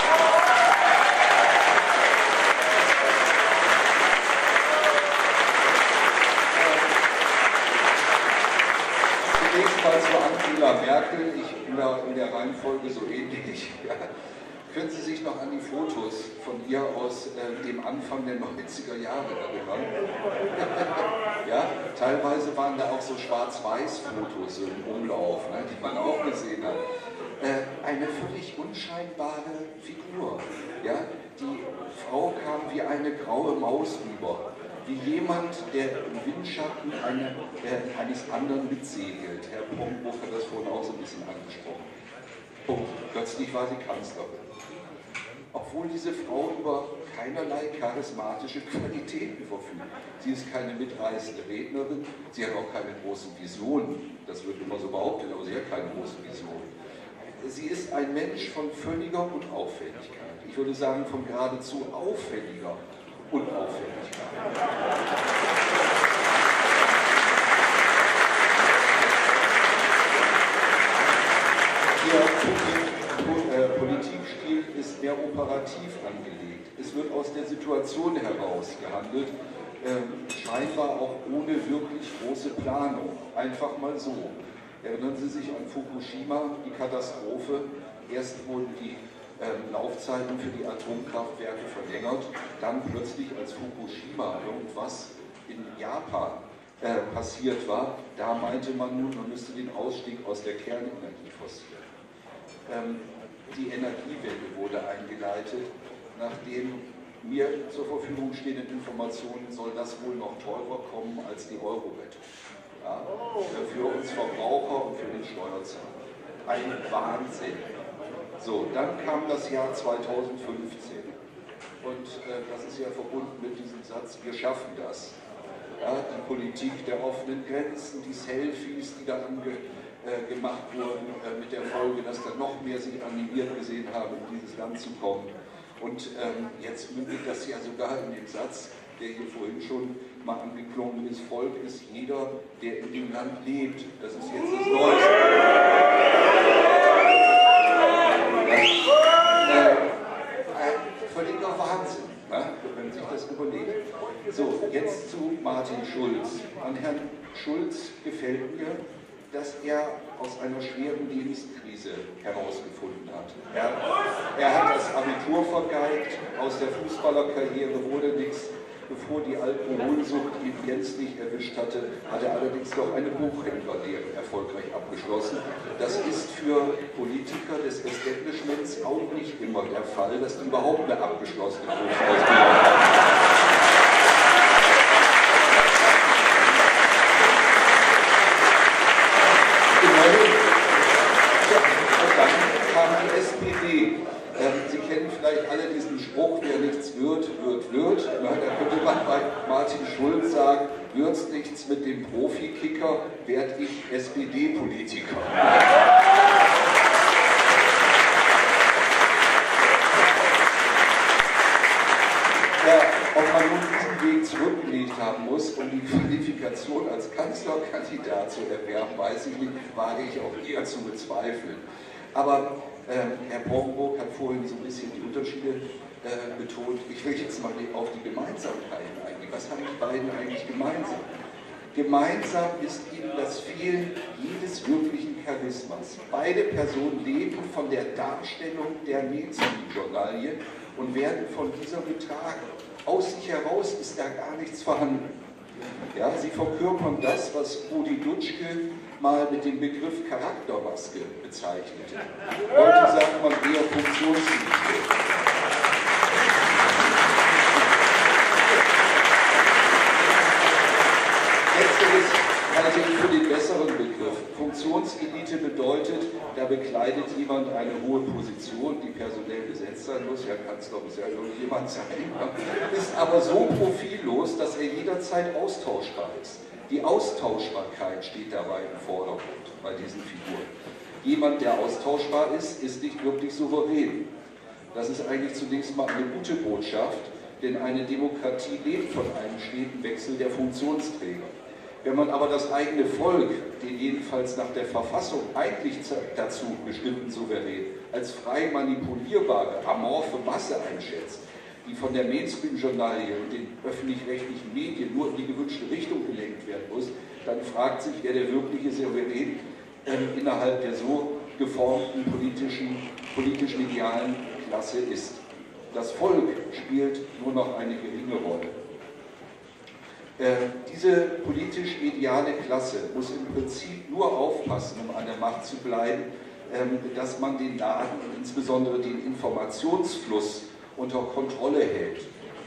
Zunächst mal zu Angela Merkel, ich war in der Reihenfolge so ähnlich. Ja. Können Sie sich noch an die Fotos von ihr aus äh, dem Anfang der neunziger Jahre erinnern? Ja, teilweise waren da auch so Schwarz-Weiß-Fotos so im Umlauf, ne, die man auch gesehen hat. Äh, eine völlig unscheinbare Figur. Ja? Die Frau kam wie eine graue Maus rüber, wie jemand, der im Windschatten eine, äh, eines anderen mitsegelt. Herr Pombuch hat das vorhin auch so ein bisschen angesprochen. Punkt. Plötzlich war sie Kanzlerin. Obwohl diese Frau über keinerlei charismatische Qualitäten verfügt. Sie ist keine mitreißende Rednerin, sie hat auch keine großen Visionen, das wird immer so behauptet, aber sie hat keine großen Visionen. Sie ist ein Mensch von völliger Unauffälligkeit. Ich würde sagen, von geradezu auffälliger Unauffälligkeit. Ihr Politikstil ist mehr operativ angelegt. Es wird aus der Situation heraus gehandelt, äh, scheinbar auch ohne wirklich große Planung. Einfach mal so. Erinnern Sie sich an Fukushima, die Katastrophe. Erst wurden die äh, Laufzeiten für die Atomkraftwerke verlängert, dann plötzlich, als Fukushima irgendwas in Japan äh, passiert war, da meinte man nun, man müsste den Ausstieg aus der Kernenergie forcieren. Ähm, die Energiewende wurde eingeleitet, nachdem mir zur Verfügung stehenden Informationen soll das wohl noch teurer kommen als die Euro-Rettung. Ja, für uns Verbraucher und für den Steuerzahler. Ein Wahnsinn. So, dann kam das Jahr zweitausendfünfzehn und äh, das ist ja verbunden mit diesem Satz, wir schaffen das. Ja, die Politik der offenen Grenzen, die Selfies, die da ange Äh, gemacht wurden, äh, mit der Folge, dass dann noch mehr sich animiert gesehen haben, in dieses Land zu kommen. Und ähm, jetzt mündet das ja sogar in dem Satz, der hier vorhin schon mal angeklungen ist, Volk ist jeder, der in dem Land lebt. Das ist jetzt das Neueste. Äh, äh, völliger Wahnsinn, ne? Wenn man sich das überlegt. So, jetzt zu Martin Schulz. An Herrn Schulz gefällt mir, dass er aus einer schweren Lebenskrise herausgefunden hat. Er, er hat das Abitur vergeigt, aus der Fußballerkarriere wurde nichts. Bevor die Alkoholsucht ihn gänzlich erwischt hatte, hat er allerdings noch eine Buchhändlerlehre erfolgreich abgeschlossen. Das ist für Politiker des Establishments auch nicht immer der Fall, dass die überhaupt eine abgeschlossene Berufsausbildung haben. vielleicht alle diesen Spruch, wer nichts wird, wird, wird. Na, da könnte man bei Martin Schulz sagen, wird's nichts mit dem Profikicker, werd ich S P D-Politiker. Ja, ob man nun diesen Weg zurückgelegt haben muss, um die Qualifikation als Kanzlerkandidat zu erwerben, weiß ich nicht, wage ich auch eher zu bezweifeln. Aber ähm, Herr Borgenburg hat vorhin so ein bisschen die Unterschiede äh, betont. Ich will jetzt mal auf die Gemeinsamkeiten eingehen. Was haben die beiden eigentlich gemeinsam? Gemeinsam ist ihnen das Fehlen jedes wirklichen Charismas. Beide Personen leben von der Darstellung der Mainstream-Journalie und werden von dieser betragen. Aus sich heraus ist da gar nichts vorhanden. Ja, sie verkörpern das, was Rudi Dutschke mal mit dem Begriff Charaktermaske bezeichnete. Heute sagt man eher Funktionsliebe. Letzteres halte ich für den besseren Begriff. Funktionselite bedeutet, da bekleidet jemand eine hohe Position, die personell besetzt sein muss. Herr Kanzler muss ja irgendjemand sein, ist aber so profillos, dass er jederzeit austauschbar ist. Die Austauschbarkeit steht dabei im Vordergrund bei diesen Figuren. Jemand, der austauschbar ist, ist nicht wirklich souverän. Das ist eigentlich zunächst mal eine gute Botschaft, denn eine Demokratie lebt von einem steten Wechsel der Funktionsträger. Wenn man aber das eigene Volk, den jedenfalls nach der Verfassung eigentlich dazu bestimmten Souverän, als frei manipulierbare, amorphe Masse einschätzt, die von der Mainstream-Journalie und den öffentlich-rechtlichen Medien nur in die gewünschte Richtung gelenkt werden muss, dann fragt sich, wer der wirkliche Souverän äh, innerhalb der so geformten politischen, politischen idealen Klasse ist. Das Volk spielt nur noch eine geringe Rolle. Äh, diese politisch ideale Klasse muss im Prinzip nur aufpassen, um an der Macht zu bleiben, äh, dass man den Laden und insbesondere den Informationsfluss unter Kontrolle hält.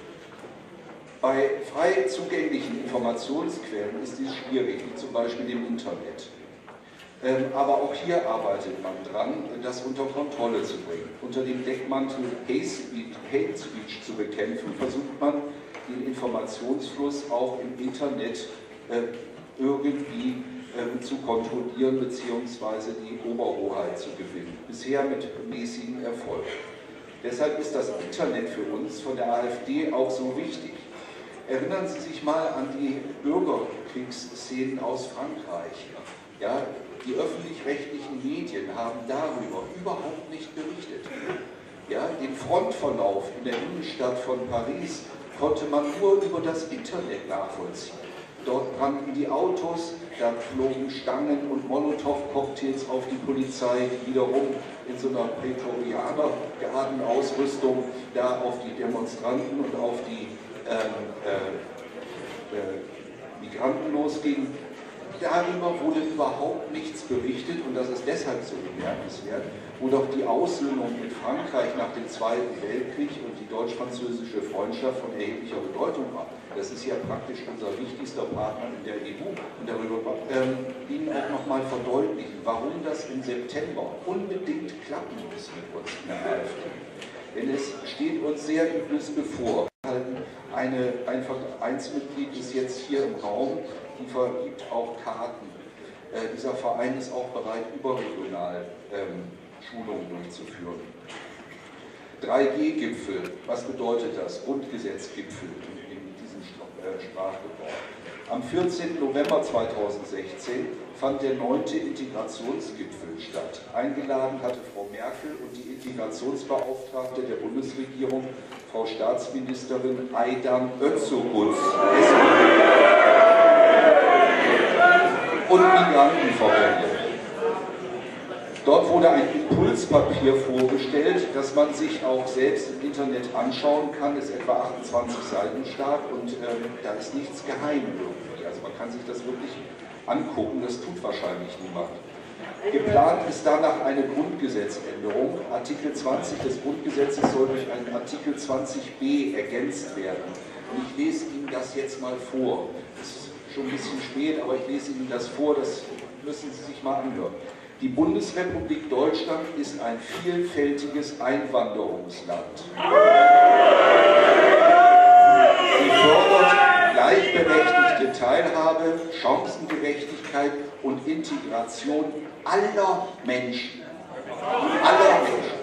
Bei frei zugänglichen Informationsquellen ist dies schwierig, wie zum Beispiel dem Internet. Ähm, aber auch hier arbeitet man dran, das unter Kontrolle zu bringen. Unter dem Deckmantel Hate Speech, Hate Speech zu bekämpfen, versucht man, den Informationsfluss auch im Internet äh, irgendwie äh, zu kontrollieren bzw. die Oberhoheit zu gewinnen. Bisher mit mäßigem Erfolg. Deshalb ist das Internet für uns von der AfD auch so wichtig. Erinnern Sie sich mal an die Bürgerkriegsszenen aus Frankreich. Ja, die öffentlich-rechtlichen Medien haben darüber überhaupt nicht berichtet. Ja, den Frontverlauf in der Innenstadt von Paris konnte man nur über das Internet nachvollziehen. Dort brannten die Autos, da flogen Stangen und Molotow-Cocktails auf die Polizei, die wiederum in so einer Prätorianer-Gardenausrüstung da auf die Demonstranten und auf die ähm, äh, äh, Migranten losging. Darüber wurde überhaupt nichts berichtet und das ist deshalb so bemerkenswert, wo doch die Aussöhnung mit Frankreich nach dem Zweiten Weltkrieg und die deutsch-französische Freundschaft von erheblicher Bedeutung war. Das ist ja praktisch unser wichtigster Partner in der E U und darüber ähm, Ihnen auch nochmal verdeutlichen, warum das im September unbedingt klappen muss mit uns in der AfD. Denn es steht uns sehr Übles bevor. Eine, ein Vereinsmitglied ist jetzt hier im Raum, die vergibt auch Karten. Äh, dieser Verein ist auch bereit, überregional ähm, Schulungen durchzuführen. drei G Gipfel, was bedeutet das? Grundgesetzgipfel in, in diesem äh, Sprachgebrauch. Am vierzehnten November zweitausendsechzehn fand der neunte Integrationsgipfel statt. Eingeladen hatte Frau Merkel und die Integrationsbeauftragte der Bundesregierung, Frau Staatsministerin Aydan Özoguz und Migrantenverbände. Dort wurde ein Impulspapier vorgestellt, das man sich auch selbst im Internet anschauen kann, ist etwa achtundzwanzig Seiten stark und ähm, da ist nichts geheim irgendwie. Also man kann sich das wirklich angucken, das tut wahrscheinlich niemand. Geplant ist danach eine Grundgesetzänderung. Artikel zwanzig des Grundgesetzes soll durch einen Artikel zwanzig b ergänzt werden. Und ich lese Ihnen das jetzt mal vor. Es ist schon ein bisschen spät, aber ich lese Ihnen das vor, das müssen Sie sich mal anhören. Die Bundesrepublik Deutschland ist ein vielfältiges Einwanderungsland. Sie fördert gleichberechtigte Teilhabe, Chancengerechtigkeit und Integration aller Menschen. Aller Menschen.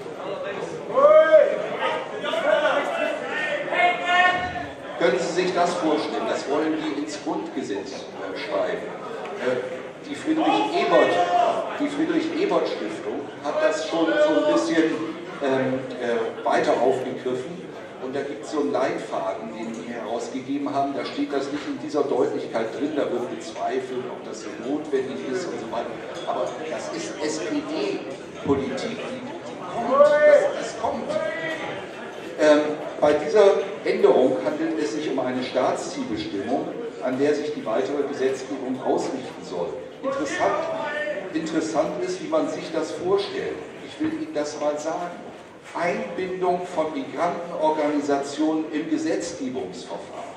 Können Sie sich das vorstellen? Das wollen die ins Grundgesetz äh, schreiben. Äh, die Friedrich-Ebert, die Friedrich-Ebert-Stiftung hat das schon so ein bisschen ähm, äh, weiter aufgegriffen. Und da gibt es so einen Leitfaden, den die herausgegeben haben. Da steht das nicht in dieser Deutlichkeit drin, da wird gezweifelt, ob das so notwendig ist und so weiter. Aber das ist S P D-Politik, die, die kommt, das, das kommt. Ähm, bei dieser Änderung handelt es sich um eine Staatszielbestimmung, an der sich die weitere Gesetzgebung ausrichten soll. Interessant, interessant ist, wie man sich das vorstellt. Ich will Ihnen das mal sagen. Einbindung von Migrantenorganisationen im Gesetzgebungsverfahren.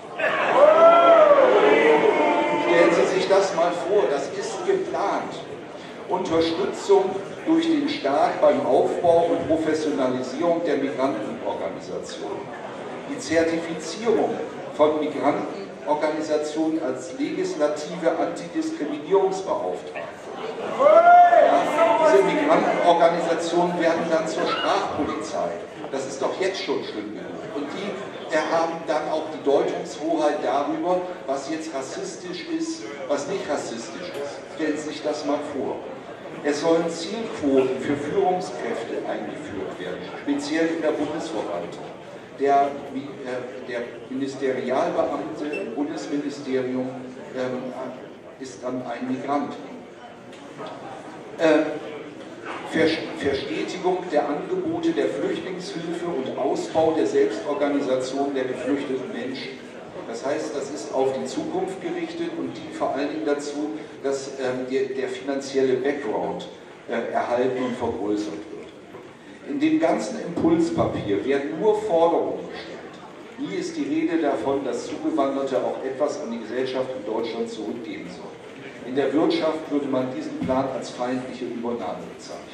Stellen Sie sich das mal vor, das ist geplant. Unterstützung durch den Staat beim Aufbau und Professionalisierung der Migrantenorganisationen. Die Zertifizierung von Migrantenorganisationen als legislative Antidiskriminierungsbeauftragte. Ja, diese Migrantenorganisationen werden dann zur Sprachpolizei. Das ist doch jetzt schon schlimm genug. Und die haben dann auch die Deutungshoheit darüber, was jetzt rassistisch ist, was nicht rassistisch ist. Stellen Sie sich das mal vor. Es sollen Zielquoten für Führungskräfte eingeführt werden, speziell in der Bundesverwaltung. Der, äh, der Ministerialbeamte im Bundesministerium ähm, ist dann ein Migrant. Äh, Verstetigung der Angebote der Flüchtlingshilfe und Ausbau der Selbstorganisation der geflüchteten Menschen. Das heißt, das ist auf die Zukunft gerichtet und dient vor allen Dingen dazu, dass ähm, der, der finanzielle Background äh, erhalten und vergrößert wird. In dem ganzen Impulspapier werden nur Forderungen gestellt. Nie ist die Rede davon, dass Zugewanderte auch etwas an die Gesellschaft in Deutschland zurückgeben sollen. In der Wirtschaft würde man diesen Plan als feindliche Übernahme bezeichnen.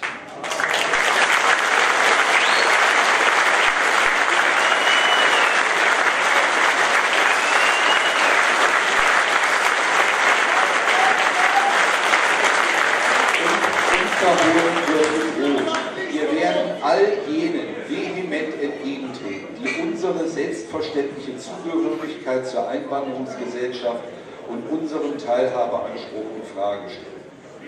Wir werden all jenen vehement entgegentreten, die unsere selbstverständliche Zugehörigkeit zur Einwanderungsgesellschaft und unseren Teilhabeanspruch in Frage stellen.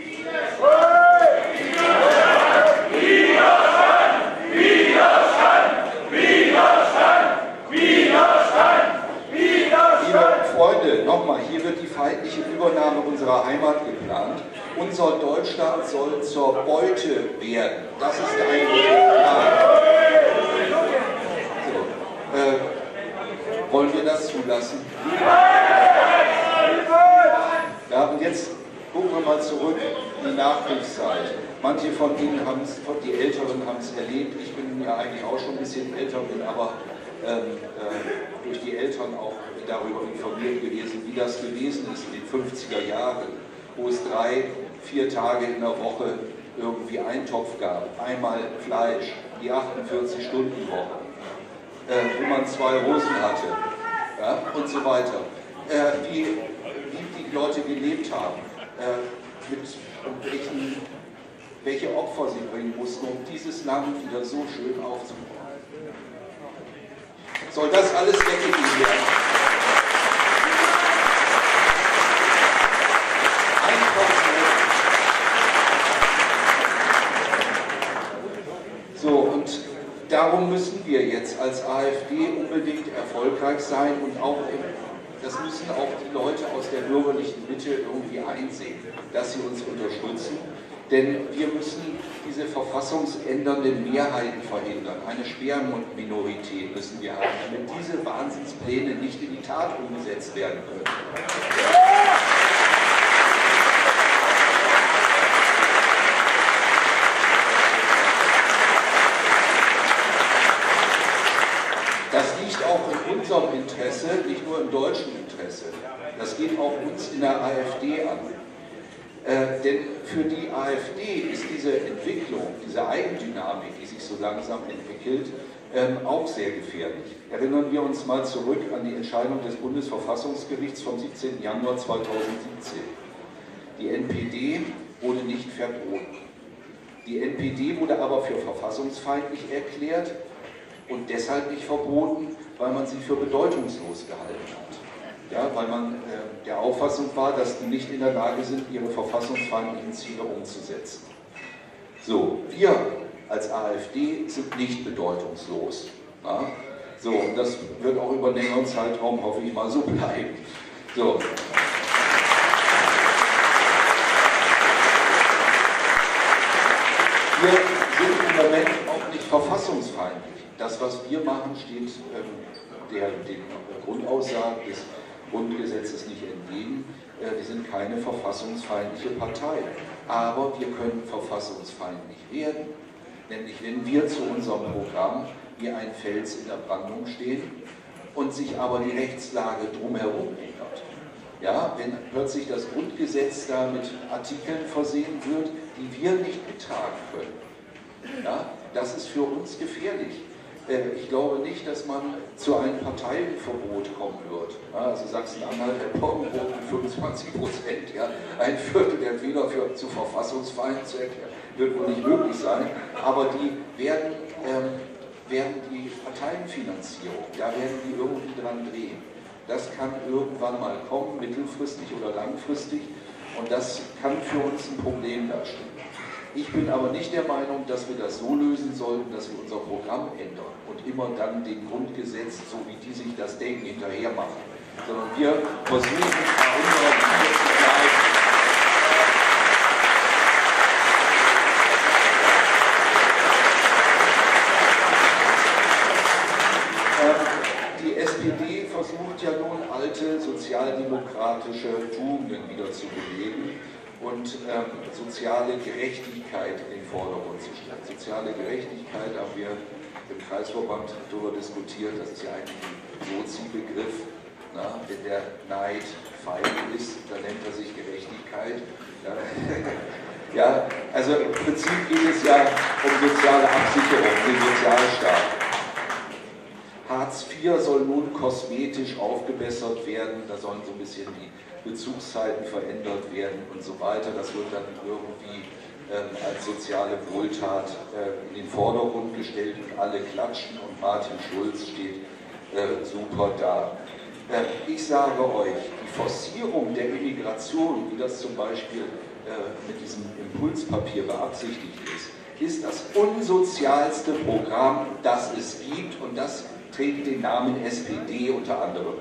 Widerstand! Widerstand! Widerstand! Widerstand! Widerstand! Liebe Freunde, nochmal, hier wird die feindliche Übernahme unserer Heimat geplant. Unser Deutschland soll zur Beute werden. Das ist ein Plan. So, äh, wollen wir das zulassen? Ja, und jetzt gucken wir mal zurück in die Nachkriegszeit. Manche von Ihnen haben es, die Älteren haben es erlebt. Ich bin ja eigentlich auch schon ein bisschen älter, bin aber ähm, äh, durch die Eltern auch darüber informiert gewesen, wie das gewesen ist in den fünfziger Jahren, wo es drei, vier Tage in der Woche irgendwie Eintopf gab, einmal Fleisch, die achtundvierzig-Stunden-Woche, äh, wo man zwei Hosen hatte, ja, und so weiter. Äh, wie, wie die Leute gelebt haben, äh, mit welchen, welche Opfer sie bringen mussten, um dieses Land wieder so schön aufzubauen. Soll das alles weggegeben werden? So, und darum müssen wir jetzt als AfD unbedingt erfolgreich sein und auch im Das müssen auch die Leute aus der bürgerlichen Mitte irgendwie einsehen, dass sie uns unterstützen. Denn wir müssen diese verfassungsändernnden Mehrheiten verhindern. Eine Sperrminorität müssen wir haben, damit diese Wahnsinnspläne nicht in die Tat umgesetzt werden können. Das liegt auch in unserem Interesse, nicht nur im deutschen Interesse. Das geht auch uns in der AfD an. Äh, denn für die AfD ist diese Entwicklung, diese Eigendynamik, die sich so langsam entwickelt, ähm, auch sehr gefährlich. Erinnern wir uns mal zurück an die Entscheidung des Bundesverfassungsgerichts vom siebzehnten Januar zweitausendsiebzehn. Die N P D wurde nicht verboten. Die N P D wurde aber für verfassungsfeindlich erklärt und deshalb nicht verboten, weil man sie für bedeutungslos gehalten hat. Ja, weil man äh, der Auffassung war, dass die nicht in der Lage sind, ihre verfassungsfeindlichen Ziele umzusetzen. So, wir als AfD sind nicht bedeutungslos. Ja? So, und das wird auch über einen längeren Zeitraum, hoffe ich mal, so bleiben. So. Wir sind im Moment auch nicht verfassungsfeindlich. Das, was wir machen, steht ähm, der, den Grundaussagen des Grundgesetzes nicht entgegen. Äh, wir sind keine verfassungsfeindliche Partei. Aber wir können verfassungsfeindlich werden. Nämlich wenn wir zu unserem Programm wie ein Fels in der Brandung stehen und sich aber die Rechtslage drumherum ändert. Ja, wenn plötzlich das Grundgesetz da mit Artikeln versehen wird, die wir nicht mittragen können. Ja, das ist für uns gefährlich. Ich glaube nicht, dass man zu einem Parteienverbot kommen wird. Also Sachsen-Anhalt hat Brandenburg mit fünfundzwanzig Prozent, ja, ein Viertel der Wähler für, zu verfassungsfeindlich zu erklären, wird wohl nicht möglich sein. Aber die werden, ähm, werden die Parteienfinanzierung, da werden die irgendwie dran drehen. Das kann irgendwann mal kommen, mittelfristig oder langfristig, und das kann für uns ein Problem darstellen. Ich bin aber nicht der Meinung, dass wir das so lösen sollten, dass wir unser Programm ändern und immer dann dem Grundgesetz, so wie die sich das denken, hinterher machen. Sondern wir versuchen, bei unserer Linie zu bleiben. Die S P D versucht ja nun, alte sozialdemokratische Tugenden wieder zu beleben und ähm, soziale Gerechtigkeit in den Vordergrund zu stellen. Soziale Gerechtigkeit haben wir im Kreisverband darüber diskutiert, das ist ja eigentlich ein Sozi-Begriff. Wenn der Neid feige ist, dann nennt er sich Gerechtigkeit. Ja, ja, also im Prinzip geht es ja um soziale Absicherung, den Sozialstaat. Hartz vier soll nun kosmetisch aufgebessert werden, da sollen so ein bisschen die Bezugszeiten verändert werden und so weiter. Das wird dann irgendwie ähm, als soziale Wohltat äh, in den Vordergrund gestellt und alle klatschen und Martin Schulz steht äh, super da. Äh, ich sage euch, die Forcierung der Immigration, wie das zum Beispiel äh, mit diesem Impulspapier beabsichtigt ist, ist das unsozialste Programm, das es gibt, und das trägt den Namen S P D unter anderem.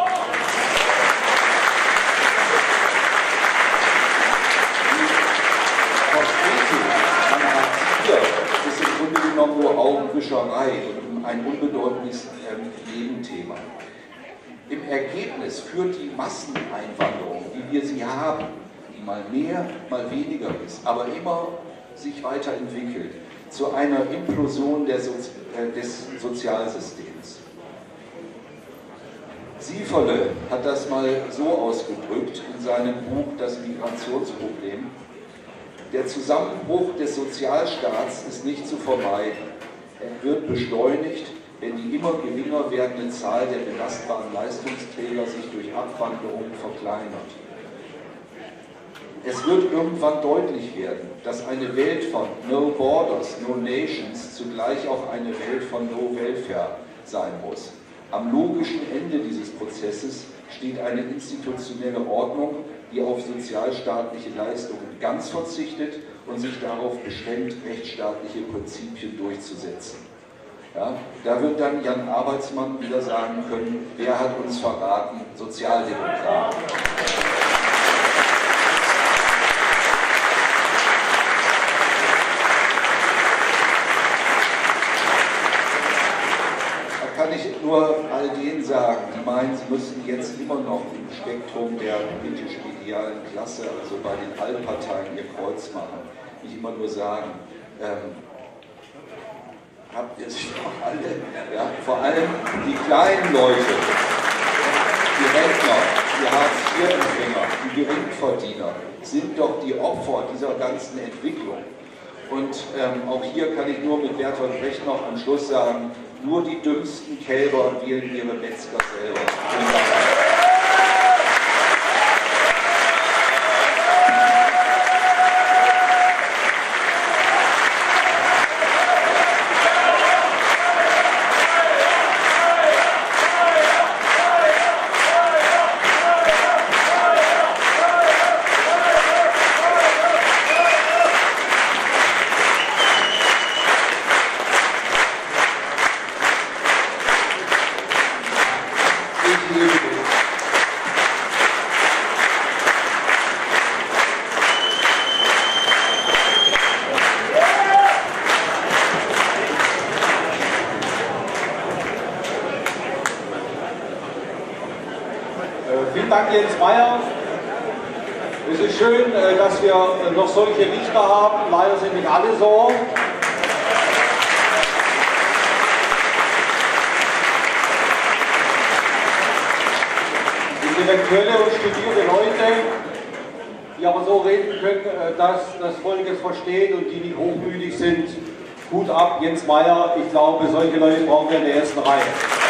Das ist im Grunde genommen nur Augenwischerei und ein unbedeutendes ähm, Nebenthema. Im Ergebnis führt die Masseneinwanderung, wie wir sie haben, die mal mehr, mal weniger ist, aber immer sich weiterentwickelt, zu einer Implosion der Sozi äh, des Sozialsystems. Sieferle hat das mal so ausgedrückt in seinem Buch Das Migrationsproblem: Der Zusammenbruch des Sozialstaats ist nicht zu vermeiden. Er wird beschleunigt, wenn die immer geringer werdende Zahl der belastbaren Leistungsträger sich durch Abwanderung verkleinert. Es wird irgendwann deutlich werden, dass eine Welt von No Borders, No Nations zugleich auch eine Welt von No Welfare sein muss. Am logischen Ende dieses Prozesses steht eine institutionelle Ordnung, die auf sozialstaatliche Leistungen ganz verzichtet und sich darauf beschränkt, rechtsstaatliche Prinzipien durchzusetzen. Ja, da wird dann Jan Arbeitsmann wieder sagen können, wer hat uns verraten? Sozialdemokraten. Da kann ich nur all denen sagen, die meinen, sie müssen jetzt immer noch im Spektrum der politisch idealen Klasse, also bei den Altparteien, ihr Kreuz machen. Nicht immer nur sagen, ähm, habt ihr sich doch alle, ja, vor allem die kleinen Leute, die Rentner, die Hartz-vier-Empfänger, die Geringverdiener, sind doch die Opfer dieser ganzen Entwicklung. Und ähm, auch hier kann ich nur mit Bertolt Brecht noch am Schluss sagen, nur die dümmsten Kälber wählen ihre Metzger selber. Vielen Dank, Jens Meyer. Es ist schön, dass wir noch solche Richter haben. Leider sind nicht alle so. Intellektuelle und studierte Leute, die aber so reden können, dass das Volk es versteht und die nicht hochmütig sind. Hut ab, Jens Meyer. Ich glaube, solche Leute brauchen wir in der ersten Reihe.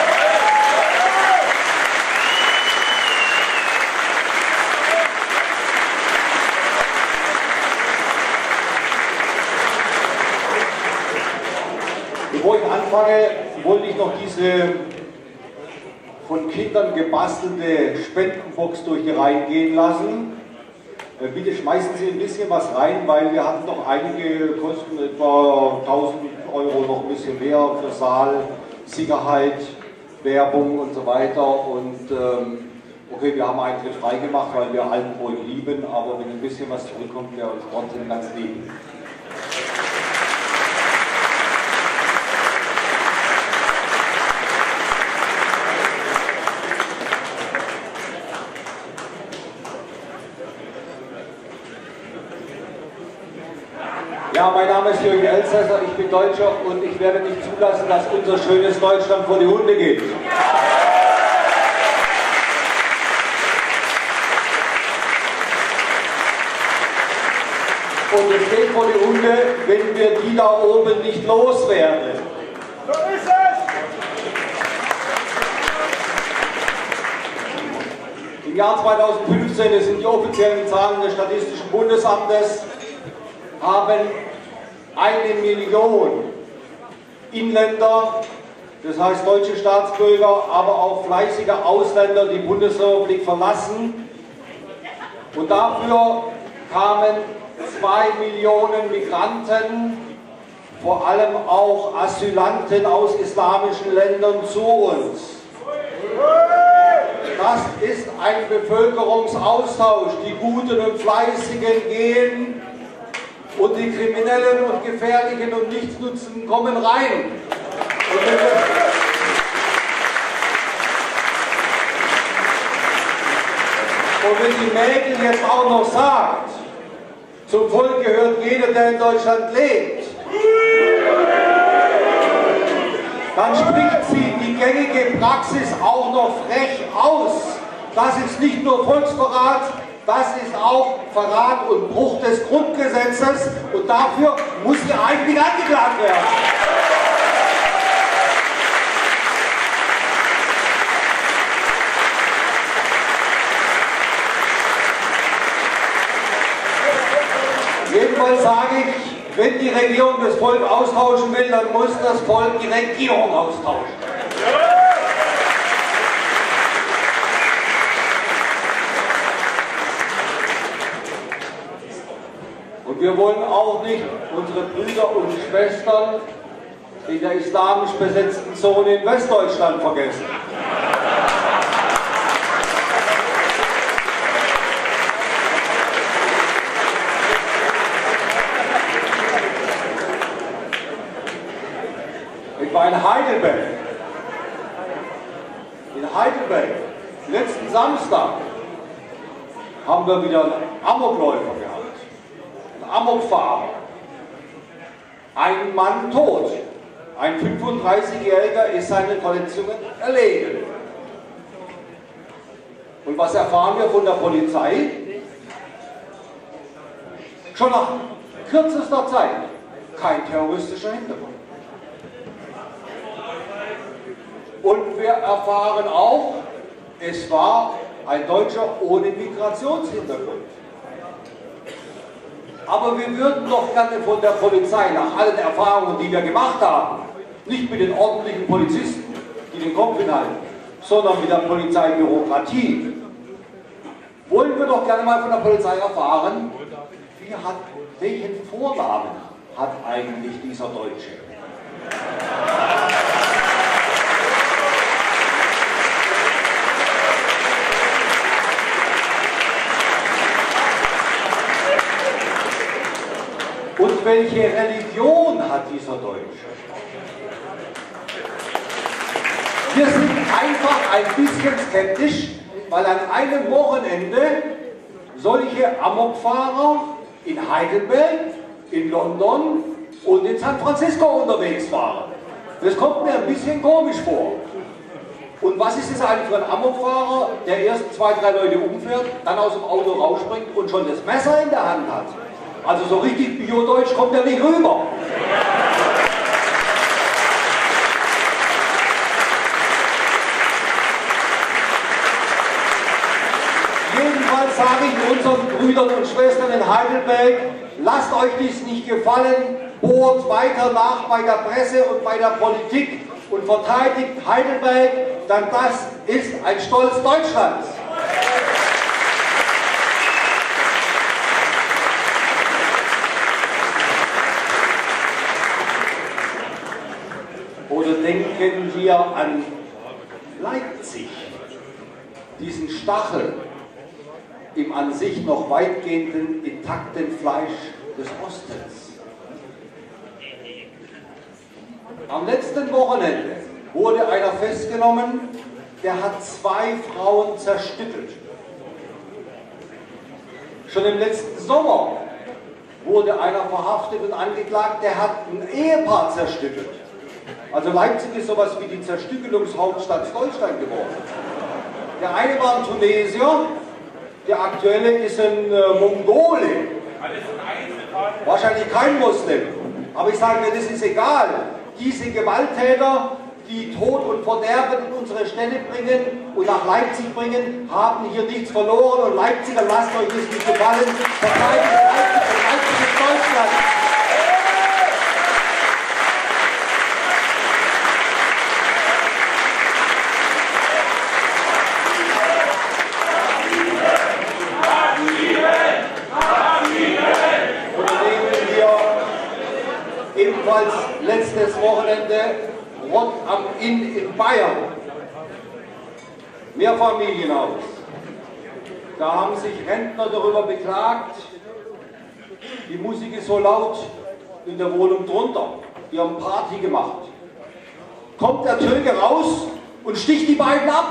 Bevor ich anfange, wollte ich noch diese von Kindern gebastelte Spendenbox durch die Reihen gehen lassen. Bitte schmeißen Sie ein bisschen was rein, weil wir hatten doch einige, kosten etwa tausend Euro, noch ein bisschen mehr für Saal, Sicherheit, Werbung und so weiter. Und ähm, okay, wir haben Eintritt frei gemacht, weil wir Altenburg lieben, aber wenn ein bisschen was zurückkommt, wäre uns trotzdem ganz lieb. Ja, mein Name ist Jürgen Elsässer, ich bin Deutscher und ich werde nicht zulassen, dass unser schönes Deutschland vor die Hunde geht. Und es geht vor die Hunde, wenn wir die da oben nicht loswerden. So ist es! Im Jahr zweitausendfünfzehn, das sind die offiziellen Zahlen des Statistischen Bundesamtes, haben eine Million Inländer, das heißt deutsche Staatsbürger, aber auch fleißige Ausländer die Bundesrepublik verlassen. Und dafür kamen zwei Millionen Migranten, vor allem auch Asylanten aus islamischen Ländern zu uns. Das ist ein Bevölkerungsaustausch. Die Guten und Fleißigen gehen und die Kriminellen und Gefährlichen und Nichtsnutzen kommen rein. Und wenn, wir und wenn die Merkel jetzt auch noch sagt, zum Volk gehört jeder, der in Deutschland lebt, dann spricht sie die gängige Praxis auch noch frech aus. Das ist nicht nur Volksverrat, das ist auch Verrat und Bruch des Grundgesetzes und dafür muss sie eigentlich angeklagt werden. Jedenfalls sage ich, wenn die Regierung das Volk austauschen will, dann muss das Volk die Regierung austauschen. Und wir wollen auch nicht unsere Brüder und Schwestern in der islamisch besetzten Zone in Westdeutschland vergessen. Ich war in Heidelberg. In Heidelberg, letzten Samstag, haben wir wieder einen Amokläufer gehabt. Amokfahrer. Ein Mann tot. Ein fünfunddreißigjähriger ist seinen Verletzungen erlegen. Und was erfahren wir von der Polizei? Schon nach kürzester Zeit kein terroristischer Hintergrund. Und wir erfahren auch, es war ein Deutscher ohne Migrationshintergrund. Aber wir würden doch gerne von der Polizei, nach allen Erfahrungen, die wir gemacht haben, nicht mit den ordentlichen Polizisten, die den Kopf hinhalten, sondern mit der Polizeibürokratie, wollen wir doch gerne mal von der Polizei erfahren, wie hat, welchen Vornamen hat eigentlich dieser Deutsche? Und welche Religion hat dieser Deutsche? Wir sind einfach ein bisschen skeptisch, weil an einem Wochenende solche Amokfahrer in Heidelberg, in London und in San Francisco unterwegs waren. Das kommt mir ein bisschen komisch vor. Und was ist das eigentlich für ein Amokfahrer, der erst zwei, drei Leute umfährt, dann aus dem Auto rausspringt und schon das Messer in der Hand hat? Also so richtig Bio-Deutsch kommt er nicht rüber. Jedenfalls sage ich unseren Brüdern und Schwestern in Heidelberg, lasst euch dies nicht gefallen, bohrt weiter nach bei der Presse und bei der Politik und verteidigt Heidelberg, denn das ist ein Stolz Deutschlands. Oder denken wir an Leipzig, diesen Stachel im an sich noch weitgehenden intakten Fleisch des Ostens. Am letzten Wochenende wurde einer festgenommen, der hat zwei Frauen zerstückelt. Schon im letzten Sommer wurde einer verhaftet und angeklagt, der hat ein Ehepaar zerstückelt. Also Leipzig ist sowas wie die Zerstückelungshauptstadt Deutschland geworden. Der eine war ein Tunesier, der aktuelle ist ein äh, Mongole. Wahrscheinlich kein Muslim. Aber ich sage mir, das ist egal. Diese Gewalttäter, die Tod und Verderben in unsere Städte bringen und nach Leipzig bringen, haben hier nichts verloren. Und Leipziger, lasst euch das nicht gefallen. Verteidigt Leipzig und Leipzig ist Deutschland. Ebenfalls letztes Wochenende Rott am Inn in Bayern. Mehrfamilienhaus. Da haben sich Rentner darüber beklagt, die Musik ist so laut in der Wohnung drunter. Die haben Party gemacht. Kommt der Türke raus und sticht die beiden ab.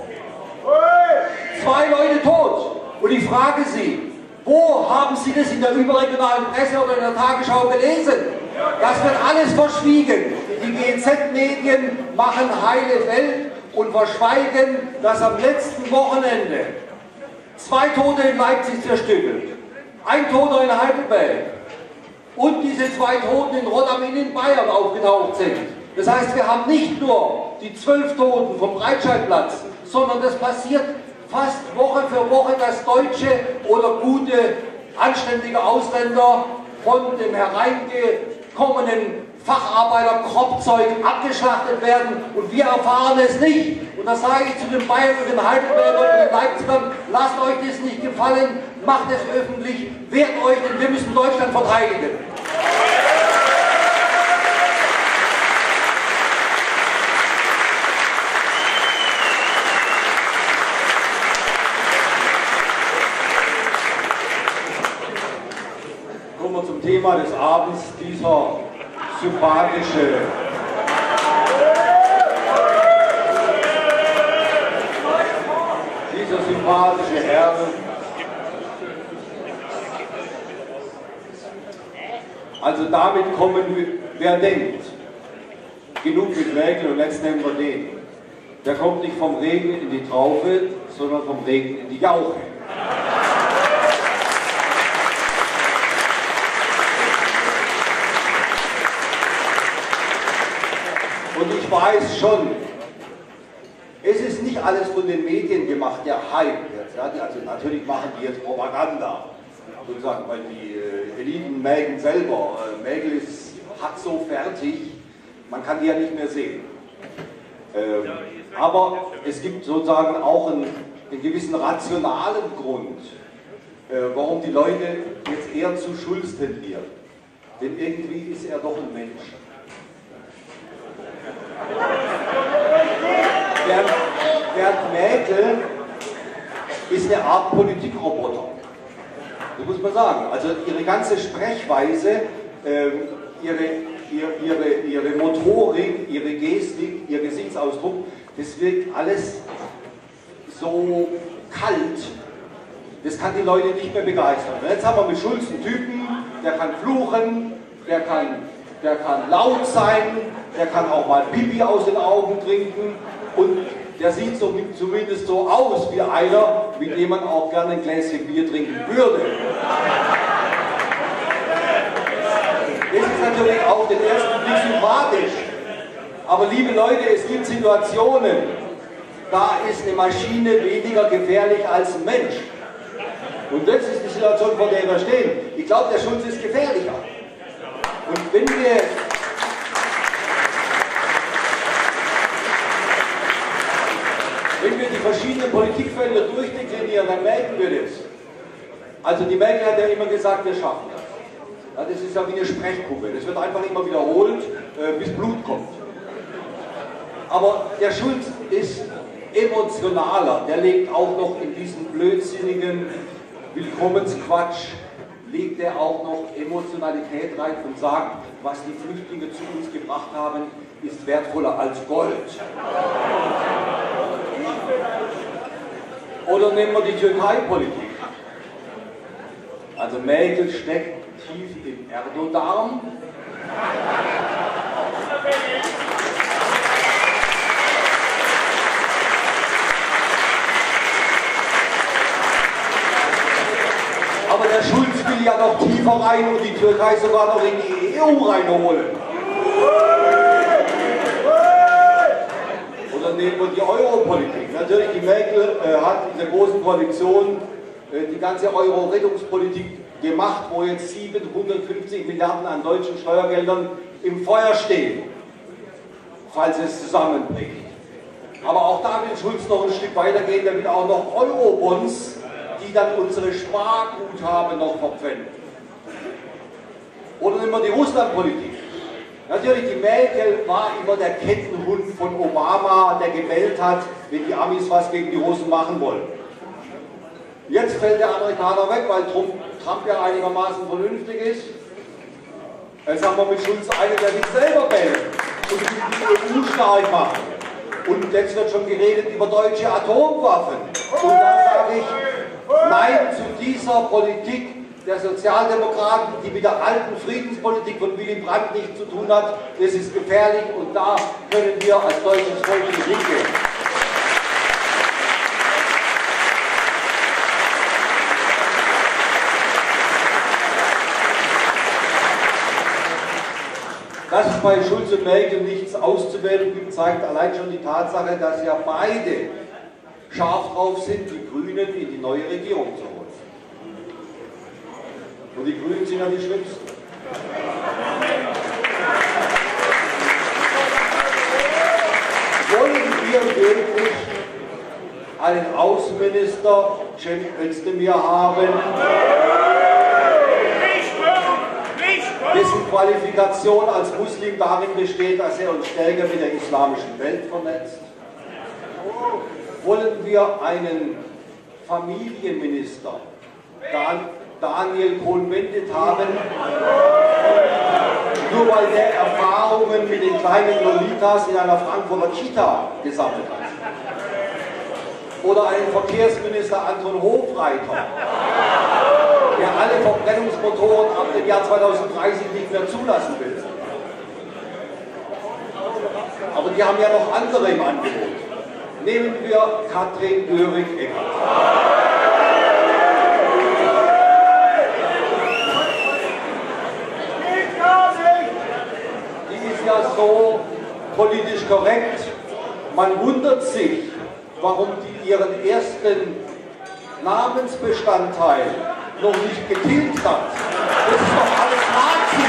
Zwei Leute tot. Und ich frage Sie, wo haben Sie das in der überregionalen Presse oder in der Tagesschau gelesen? Das wird alles verschwiegen. Die G Z-Medien machen heile Welt und verschweigen, dass am letzten Wochenende zwei Tote in Leipzig zerstückelt, ein Toter in Heidelberg und diese zwei Toten in Rott am Inn in Bayern aufgetaucht sind. Das heißt, wir haben nicht nur die zwölf Toten vom Breitscheidplatz, sondern das passiert fast Woche für Woche, dass deutsche oder gute, anständige Ausländer von dem hereingekommenen Facharbeiter Kropfzeug abgeschlachtet werden und wir erfahren es nicht. Und das sage ich zu den Bayern und den Heidelbergern und den Leipzigern, lasst euch das nicht gefallen, macht es öffentlich, wehrt euch, denn wir müssen Deutschland verteidigen. Kommen wir zum Thema des Abends, dieser sympathische dieser sympathische Herr also damit kommen wir, wer denkt genug mit Merkel und jetzt nehmen wir den. der kommt nicht vom Regen in die Traufe, sondern vom Regen in die Jauche. Und ich weiß schon, es ist nicht alles von den Medien gemacht, der Hype jetzt. Ja? Also natürlich machen die jetzt Propaganda, sozusagen, weil die äh, Eliten Mägen selber, äh, Mägel ist hat so fertig, man kann die ja nicht mehr sehen. Ähm, aber es gibt sozusagen auch einen, einen gewissen rationalen Grund, äh, warum die Leute jetzt eher zu Schulz tendieren. Denn irgendwie ist er doch ein Mensch. Bernd, Bernd Mägel ist eine Art Politikroboter. Das muss man sagen. Also ihre ganze Sprechweise, ähm, ihre, ihre, ihre, ihre Motorik, ihre Gestik, ihr Gesichtsausdruck, das wirkt alles so kalt. Das kann die Leute nicht mehr begeistern. Und jetzt haben wir mit Schulz einen Typen, der kann fluchen, der kann, der kann laut sein, der kann auch mal Pipi aus den Augen trinken und der sieht so, zumindest so aus wie einer, mit dem man auch gerne ein Gläschen Bier trinken würde. Das ist natürlich auf den ersten Blick sympathisch. Aber liebe Leute, es gibt Situationen, da ist eine Maschine weniger gefährlich als ein Mensch. Und das ist die Situation, vor der wir stehen. Ich glaube, der Schulz ist gefährlicher. Und wenn wir Wenn wir die verschiedenen Politikfelder durchdeklinieren, dann merken wir das. Also die Merkel hat ja immer gesagt, wir schaffen das. Ja, das ist ja wie eine Sprechpuppe. Das wird einfach immer wiederholt, äh, bis Blut kommt. Aber der Schulz ist emotionaler. Der legt auch noch in diesen blödsinnigen Willkommensquatsch, legt er auch noch Emotionalität rein und sagt, was die Flüchtlinge zu uns gebracht haben, ist wertvoller als Gold. Oder nehmen wir die Türkei-Politik. Also Merkel steckt tief im Erdogan. Aber der Schulz will ja noch tiefer rein und die Türkei sogar noch in die E U reinholen. Oder nehmen wir die Europolitik. Natürlich, die Merkel äh, hat in der großen Koalition äh, die ganze Euro-Rettungspolitik gemacht, wo jetzt siebenhundertfünfzig Milliarden an deutschen Steuergeldern im Feuer stehen, falls es zusammenbricht. Aber auch da will Schulz noch ein Stück weitergehen, der will auch noch Eurobonds, die dann unsere Sparguthaben noch verpfänden. Oder nehmen wir die Russlandpolitik. Natürlich, die Merkel war immer der Kettenhund von Obama, der gebellt hat, wenn die Amis was gegen die Russen machen wollen. Jetzt fällt der Amerikaner weg, weil Trump, Trump ja einigermaßen vernünftig ist. Jetzt haben wir mit Schulz einen, der sich selber bellt und die E U stark macht. Und jetzt wird schon geredet über deutsche Atomwaffen. Und da sage ich, nein zu dieser Politik der Sozialdemokraten, die mit der alten Friedenspolitik von Willy Brandt nichts zu tun hat. Das ist gefährlich und da können wir als deutsches Volk nicht hingehen. Dass es bei Schulz und Merkel nichts auszuwählen gibt, zeigt allein schon die Tatsache, dass ja beide scharf drauf sind, die Grünen in die neue Regierung zu holen. Und die Grünen sind ja die Schlimmsten. Wollen wir wirklich einen Außenminister, Cem Özdemir, haben, dessen Qualifikation als Muslim darin besteht, dass er uns stärker mit der islamischen Welt vernetzt? Wollen wir einen Familienminister, Dan Daniel Cohn-Bendit, haben, nur weil der Erfahrungen mit den kleinen Lolitas in einer Frankfurter Kita gesammelt hat? Oder einen Verkehrsminister Anton Hofreiter, der alle Verbrennungsmotoren ab dem Jahr zweitausenddreißig nicht mehr zulassen will? Aber die haben ja noch andere im Angebot. Nehmen wir Katrin Göring-Eckardt. Die ist ja so politisch korrekt. Man wundert sich, warum die ihren ersten Namensbestandteil noch nicht getilgt hat. Das ist doch alles Nazi.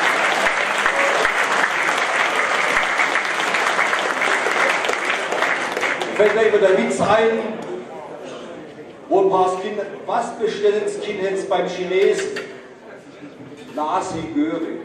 Fällt mir immer der Witz ein, wo ein paar Skin, was bestellen Skinheads beim Chinesen? Nasi Göring.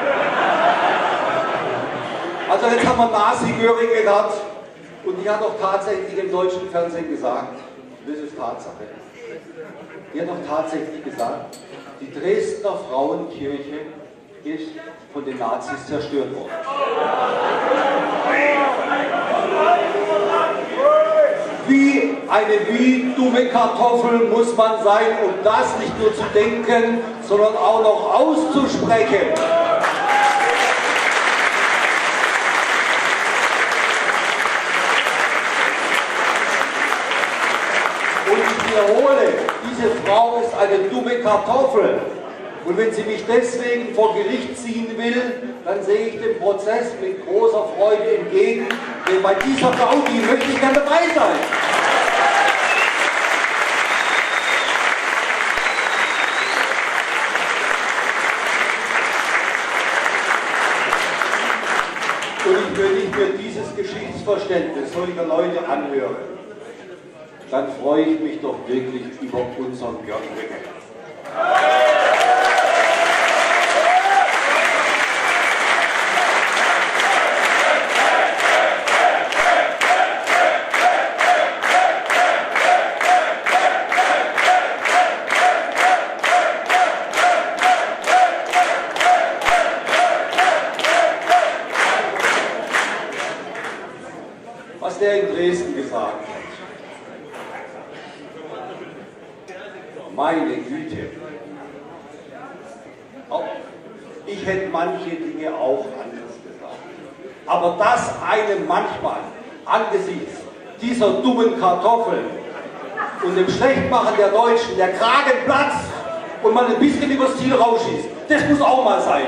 Also jetzt haben wir Nasi Göring gehabt und die hat doch tatsächlich im deutschen Fernsehen gesagt, das ist Tatsache, die hat doch tatsächlich gesagt, die Dresdner Frauenkirche ist von den Nazis zerstört worden. Wie eine wie dumme Kartoffel muss man sein, um das nicht nur zu denken, sondern auch noch auszusprechen. Und ich wiederhole, diese Frau ist eine dumme Kartoffel. Und wenn sie mich deswegen vor Gericht ziehen will, dann sehe ich den Prozess mit großer Freude entgegen, denn bei dieser Gaudi möchte ich gerne dabei sein. Und ich, wenn ich mir dieses Geschichtsverständnis solcher Leute anhöre, dann freue ich mich doch wirklich über unseren Björn Höcke. Was der in Dresden gesagt hat. Meine Güte. Ich hätte manche Dinge auch anders gesagt. Aber dass einem manchmal angesichts dieser dummen Kartoffeln und dem Schlechtmachen der Deutschen der Kragen platzt und man ein bisschen übers Ziel rausschießt, das muss auch mal sein.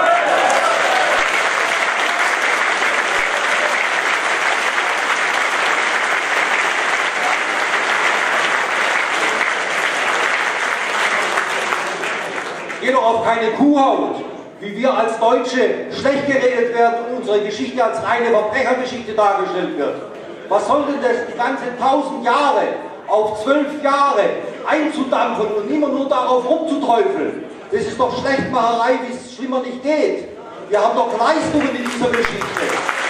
Geh doch auf keine Kuhhaut, wie wir als Deutsche schlecht geredet werden und unsere Geschichte als reine Verbrechergeschichte dargestellt wird. Was soll denn das, die ganzen tausend Jahre auf zwölf Jahre einzudampfen und immer nur darauf rumzuträufeln? Das ist doch Schlechtmacherei, wie es schlimmer nicht geht. Wir haben doch Leistungen in dieser Geschichte.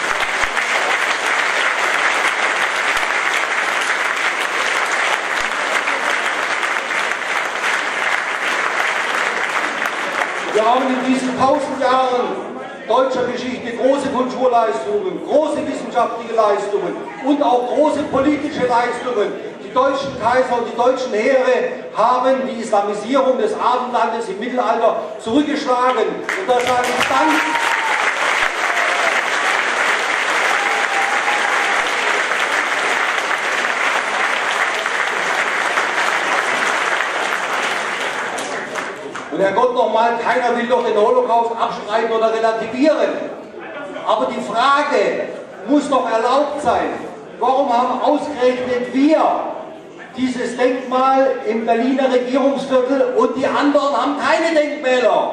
Wir haben in diesen tausend Jahren deutscher Geschichte große Kulturleistungen, große wissenschaftliche Leistungen und auch große politische Leistungen. Die deutschen Kaiser und die deutschen Heere haben die Islamisierung des Abendlandes im Mittelalter zurückgeschlagen. Und da sage ich Dank. Und Herrgott nochmal, keiner will doch den Holocaust abstreiten oder relativieren. Aber die Frage muss doch erlaubt sein, warum haben ausgerechnet wir dieses Denkmal im Berliner Regierungsviertel und die anderen haben keine Denkmäler?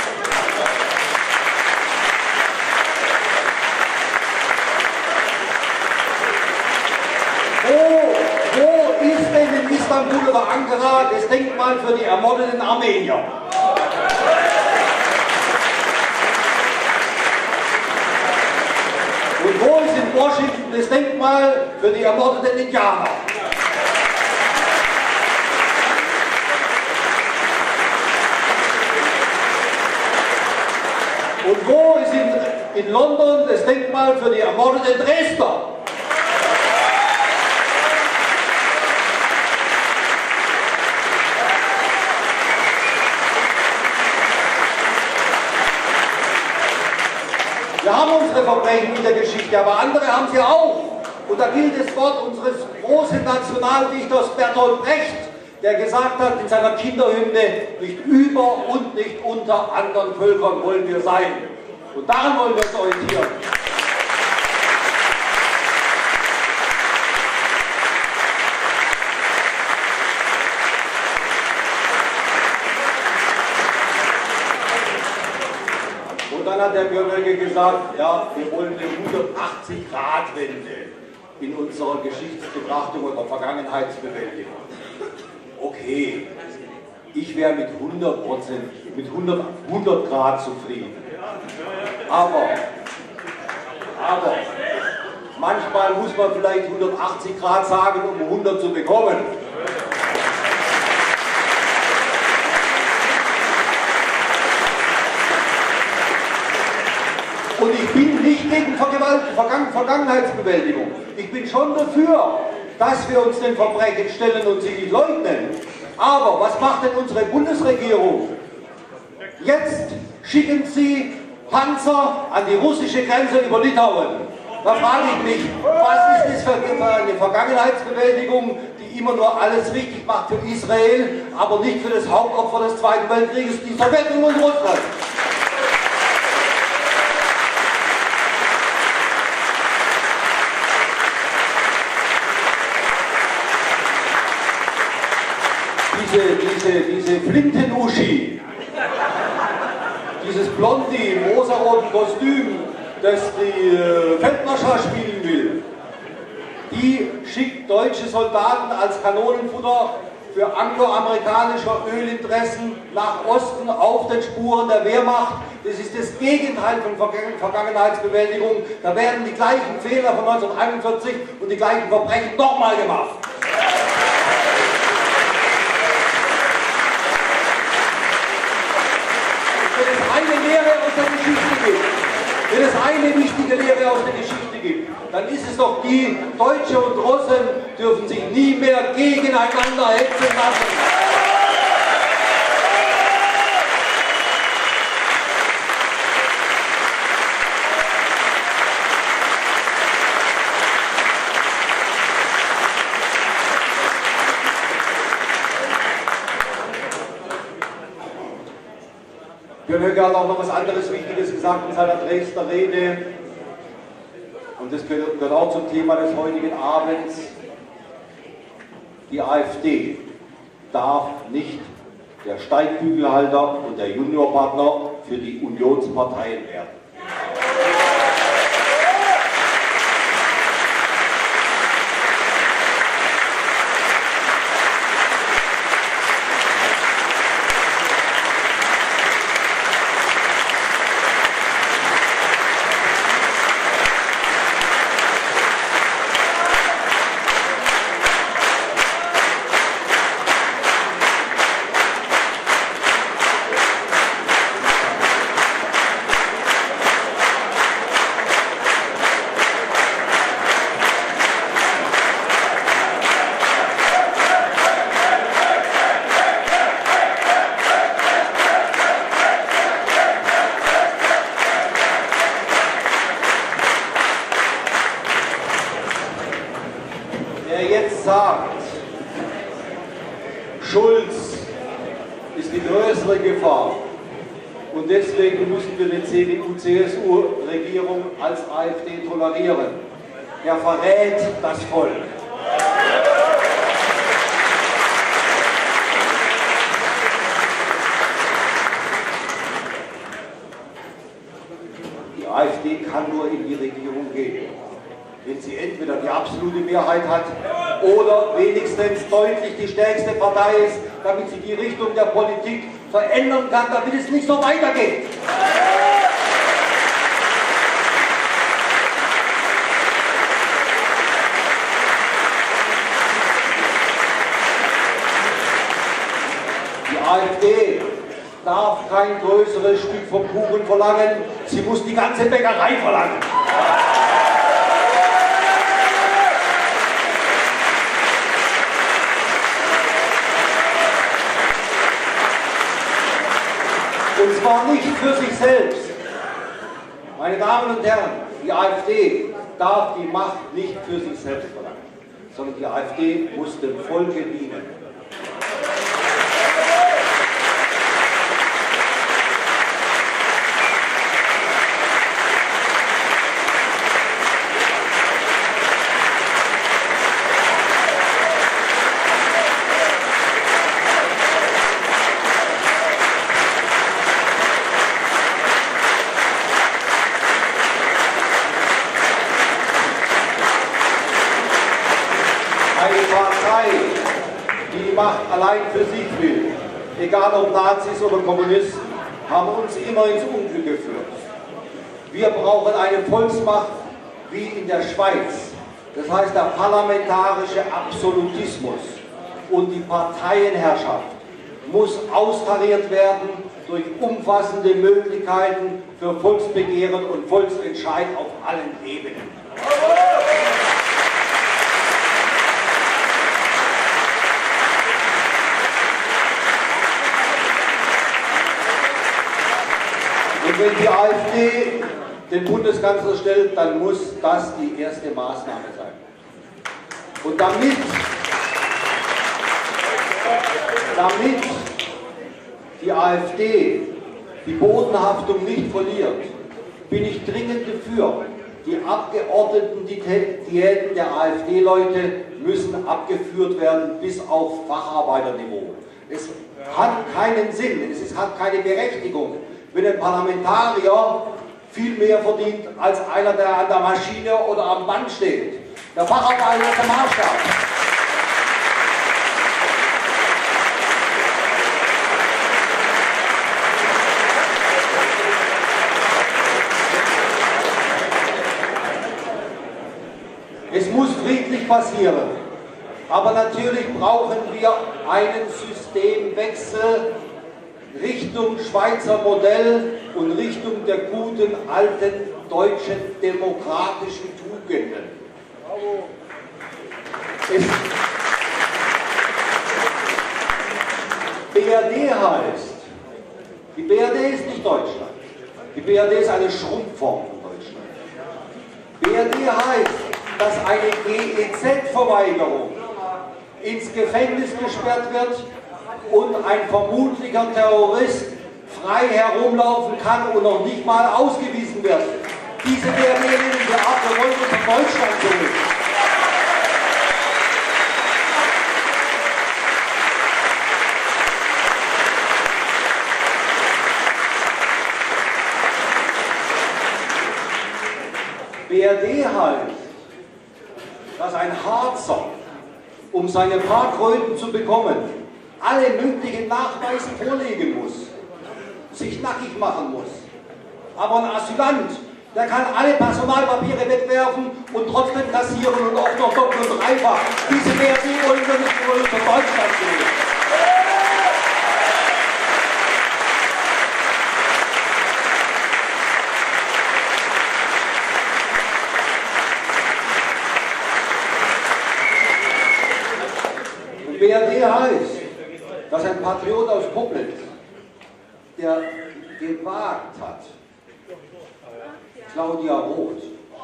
Wo, wo ist denn in Istanbul oder Ankara das Denkmal für die ermordeten Armenier? Und wo ist in Washington das Denkmal für die ermordeten Indianer? Und wo ist in, in London das Denkmal für die ermordeten Dresdner? Wir haben unsere Verbrechen in der Geschichte, aber andere haben sie auch. Und da gilt das Wort unseres großen Nationaldichters Bertolt Brecht, der gesagt hat in seiner Kinderhymne, nicht über und nicht unter anderen Völkern wollen wir sein. Und daran wollen wir uns orientieren. Und dann hat der Bürgerliche gesagt, ja, wir wollen eine hundertachtzig Grad Wende in unserer Geschichtsbetrachtung oder Vergangenheitsbewältigung. Okay, ich wäre mit hundert Prozent, mit hundert, hundert Grad zufrieden. Aber, aber, manchmal muss man vielleicht hundertachtzig Grad sagen, um hundert zu bekommen. Und ich bin nicht gegen Vergangen Vergangenheitsbewältigung. Ich bin schon dafür, dass wir uns den Verbrechen stellen und sie nicht leugnen. Aber was macht denn unsere Bundesregierung? Jetzt schicken sie Panzer an die russische Grenze über Litauen. Da frage ich mich, was ist das für eine Vergangenheitsbewältigung, die immer nur alles richtig macht für Israel, aber nicht für das Hauptopfer des Zweiten Weltkrieges, die Sowjetunion und Russland? Diese, diese, diese Flinten-Uschi, dieses Blondie im rosaroten Kostüm, das die äh, Feldmarschall spielen will, die schickt deutsche Soldaten als Kanonenfutter für angloamerikanische Ölinteressen nach Osten auf den Spuren der Wehrmacht. Das ist das Gegenteil von Vergangen Vergangenheitsbewältigung. Da werden die gleichen Fehler von neunzehnhunderteinundvierzig und die gleichen Verbrechen nochmal gemacht. Eine Lehre aus der Geschichte gibt, wenn es eine wichtige Lehre aus der Geschichte gibt, dann ist es doch die, Deutsche und Russen dürfen sich nie mehr gegeneinander hetzen lassen. Björn Höcke hat auch noch was anderes Wichtiges gesagt in seiner Dresdner Rede. Und das gehört auch zum Thema des heutigen Abends. Die AfD darf nicht der Steigbügelhalter und der Juniorpartner für die Unionsparteien werden. Sagt, Schulz ist die größere Gefahr und deswegen müssen wir die C D U C S U-Regierung als AfD tolerieren. Er verrät das Volk. Die AfD kann nur in die Regierung gehen, wenn sie entweder die absolute Mehrheit hat oder wenigstens deutlich die stärkste Partei ist, damit sie die Richtung der Politik verändern kann, damit es nicht so weitergeht. Die AfD darf kein größeres Stück vom Kuchen verlangen, sie muss die ganze Bäckerei verlangen. Und zwar nicht für sich selbst. Meine Damen und Herren, die AfD darf die Macht nicht für sich selbst verlangen, sondern die AfD muss dem Volke dienen. allein für sich will, egal ob Nazis oder Kommunisten, haben uns immer ins Unglück geführt. Wir brauchen eine Volksmacht wie in der Schweiz. Das heißt, der parlamentarische Absolutismus und die Parteienherrschaft muss austariert werden durch umfassende Möglichkeiten für Volksbegehren und Volksentscheid auf allen Ebenen. Und wenn die AfD den Bundeskanzler stellt, dann muss das die erste Maßnahme sein. Und damit, damit die AfD die Bodenhaftung nicht verliert, bin ich dringend dafür. Die Abgeordneten-Diäten der AfD-Leute müssen abgeführt werden bis auf Facharbeiterniveau. Es hat keinen Sinn, es hat keine Berechtigung, wenn ein Parlamentarier viel mehr verdient als einer, der an der Maschine oder am Band steht. Der Facharbeiter ist der Maßstab. Es muss friedlich passieren, aber natürlich brauchen wir einen Systemwechsel Richtung Schweizer Modell und Richtung der guten alten deutschen demokratischen Tugenden. Es B R D heißt, die B R D ist nicht Deutschland, die B R D ist eine Schrumpfform von Deutschland. B R D heißt, dass eine G E Z-Verweigerung ins Gefängnis gesperrt wird und ein vermutlicher Terrorist frei herumlaufen kann und noch nicht mal ausgewiesen wird. Diese B R D lehnen wir ab, wir wollen uns in Deutschland zurück. B R D heißt, dass ein Harzer, um seine paar Kröten zu bekommen, alle mündlichen Nachweise vorlegen muss, sich nackig machen muss. Aber ein Asylant, der kann alle Personalpapiere wegwerfen und trotzdem kassieren und oft noch doppelt und dreifach. Diese B R D wollen wir nicht nur für Deutschland sehen. B R D heißt, dass ein Patriot aus Koblenz, der gewagt hat, Claudia Roth,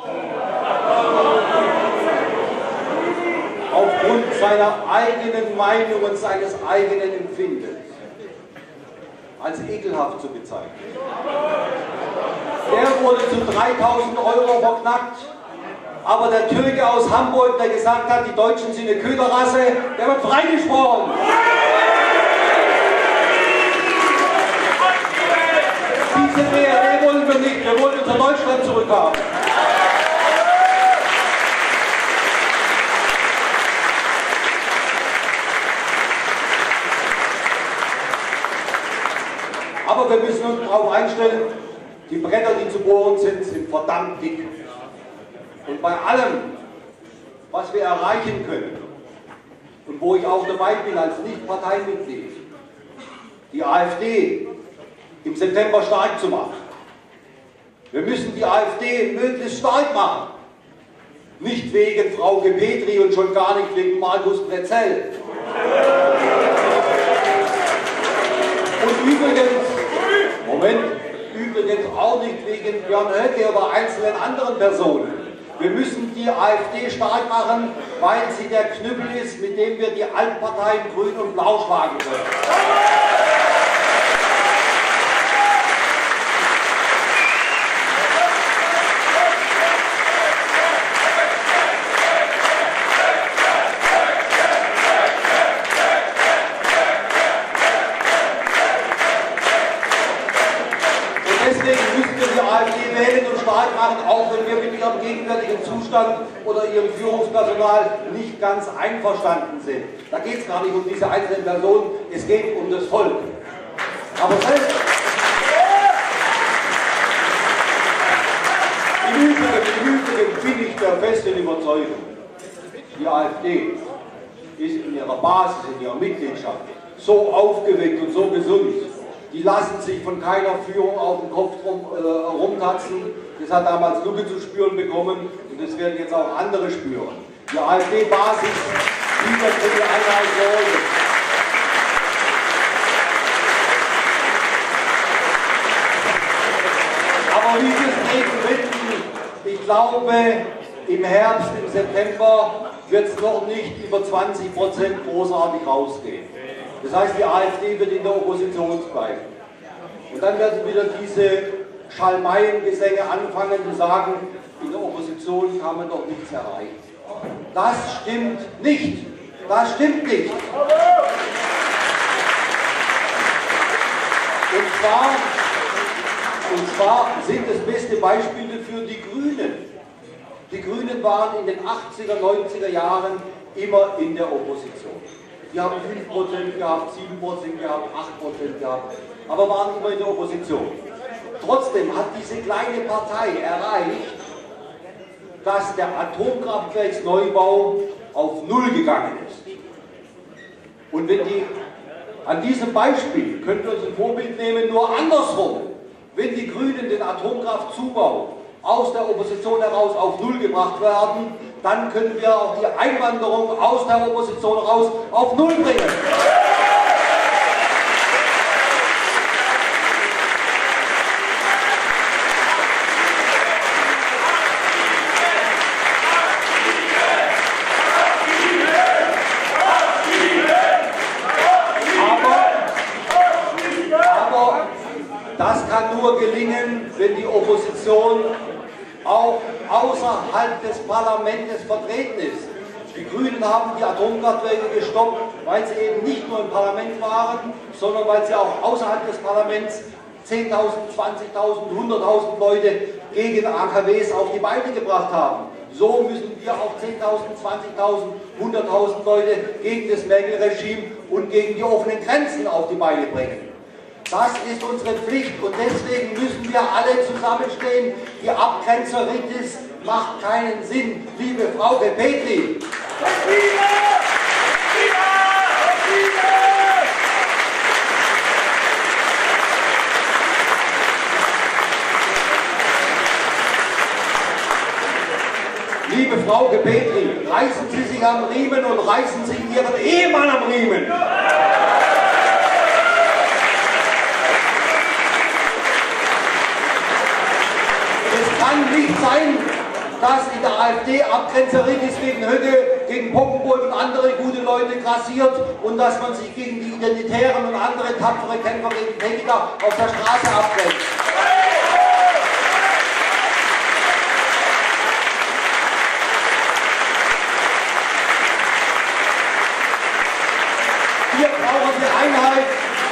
aufgrund seiner eigenen Meinung und seines eigenen Empfindens als ekelhaft zu bezeichnen. Der wurde zu dreitausend Euro verknackt. Aber der Türke aus Hamburg, der gesagt hat, die Deutschen sind eine Köderrasse, der wird freigesprochen. Diese B R D wollen wir nicht, wir wollen unser Deutschland zurückhaben. Aber wir müssen uns darauf einstellen, die Bretter, die zu bohren sind, sind verdammt dick. Und bei allem, was wir erreichen können, und wo ich auch dabei bin als Nicht-Parteimitglied, die AfD im September stark zu machen. Wir müssen die AfD möglichst stark machen. Nicht wegen Frauke Petri und schon gar nicht wegen Markus Prezell. Und übrigens, Moment, übrigens auch nicht wegen Björn Höcke oder einzelnen anderen Personen. Wir müssen die AfD stark machen, weil sie der Knüppel ist, mit dem wir die Altparteien Grün und Blau schlagen können. Auch wenn wir mit ihrem gegenwärtigen Zustand oder ihrem Führungspersonal nicht ganz einverstanden sind. Da geht es gar nicht um diese einzelnen Personen, es geht um das Volk. Aber selbst im Übrigen, im Übrigen bin ich der festen Überzeugung, die AfD ist in ihrer Basis, in ihrer Mitgliedschaft so aufgeweckt und so gesund. Die lassen sich von keiner Führung auf den Kopf rum, äh, rumtatzen. Das hat damals Lucke zu spüren bekommen und das werden jetzt auch andere spüren. Die AfD-Basis bietet für die Einheit Sorge. Aber wie es reden finden, ich glaube, im Herbst, im September wird es noch nicht über zwanzig Prozent großartig rausgehen. Das heißt, die AfD wird in der Opposition bleiben. Und dann werden wieder diese Schalmeiengesänge anfangen zu sagen, in der Opposition kann man doch nichts erreichen. Das stimmt nicht. Das stimmt nicht. Und zwar, und zwar sind das beste Beispiele für die Grünen. Die Grünen waren in den achtziger, neunziger Jahren immer in der Opposition. Die haben fünf Prozent gehabt, sieben Prozent gehabt, acht Prozent gehabt, aber waren immer in der Opposition. Trotzdem hat diese kleine Partei erreicht, dass der Atomkraftwerksneubau auf Null gegangen ist. Und wenn die, an diesem Beispiel können wir uns ein Vorbild nehmen, nur andersrum, wenn die Grünen den Atomkraftzubau aus der Opposition heraus auf Null gebracht werden, dann können wir auch die Einwanderung aus der Opposition raus auf Null bringen. Aber, aber das kann nur gelingen, wenn die Opposition auch außerhalb des Parlaments vertreten ist. Die Grünen haben die Atomkraftwerke gestoppt, weil sie eben nicht nur im Parlament waren, sondern weil sie auch außerhalb des Parlaments zehntausend, zwanzigtausend, hunderttausend Leute gegen A K Ws auf die Beine gebracht haben. So müssen wir auch zehntausend, zwanzigtausend, hunderttausend Leute gegen das Merkel-Regime und gegen die offenen Grenzen auf die Beine bringen. Das ist unsere Pflicht und deswegen müssen wir alle zusammenstehen. Die Abgrenzeritis macht keinen Sinn. Liebe Frauke Petri. Liebe Frauke Petri, reißen Sie sich am Riemen und reißen Sie Ihren Ehemann am Riemen. Es kann nicht sein, dass in der AfD Abgrenzeritis gegen Höcke, gegen Pockenburg und andere gute Leute grassiert und dass man sich gegen die Identitären und andere tapfere Kämpfer gegen Techniker auf der Straße abgrenzt. Wir brauchen die Einheit,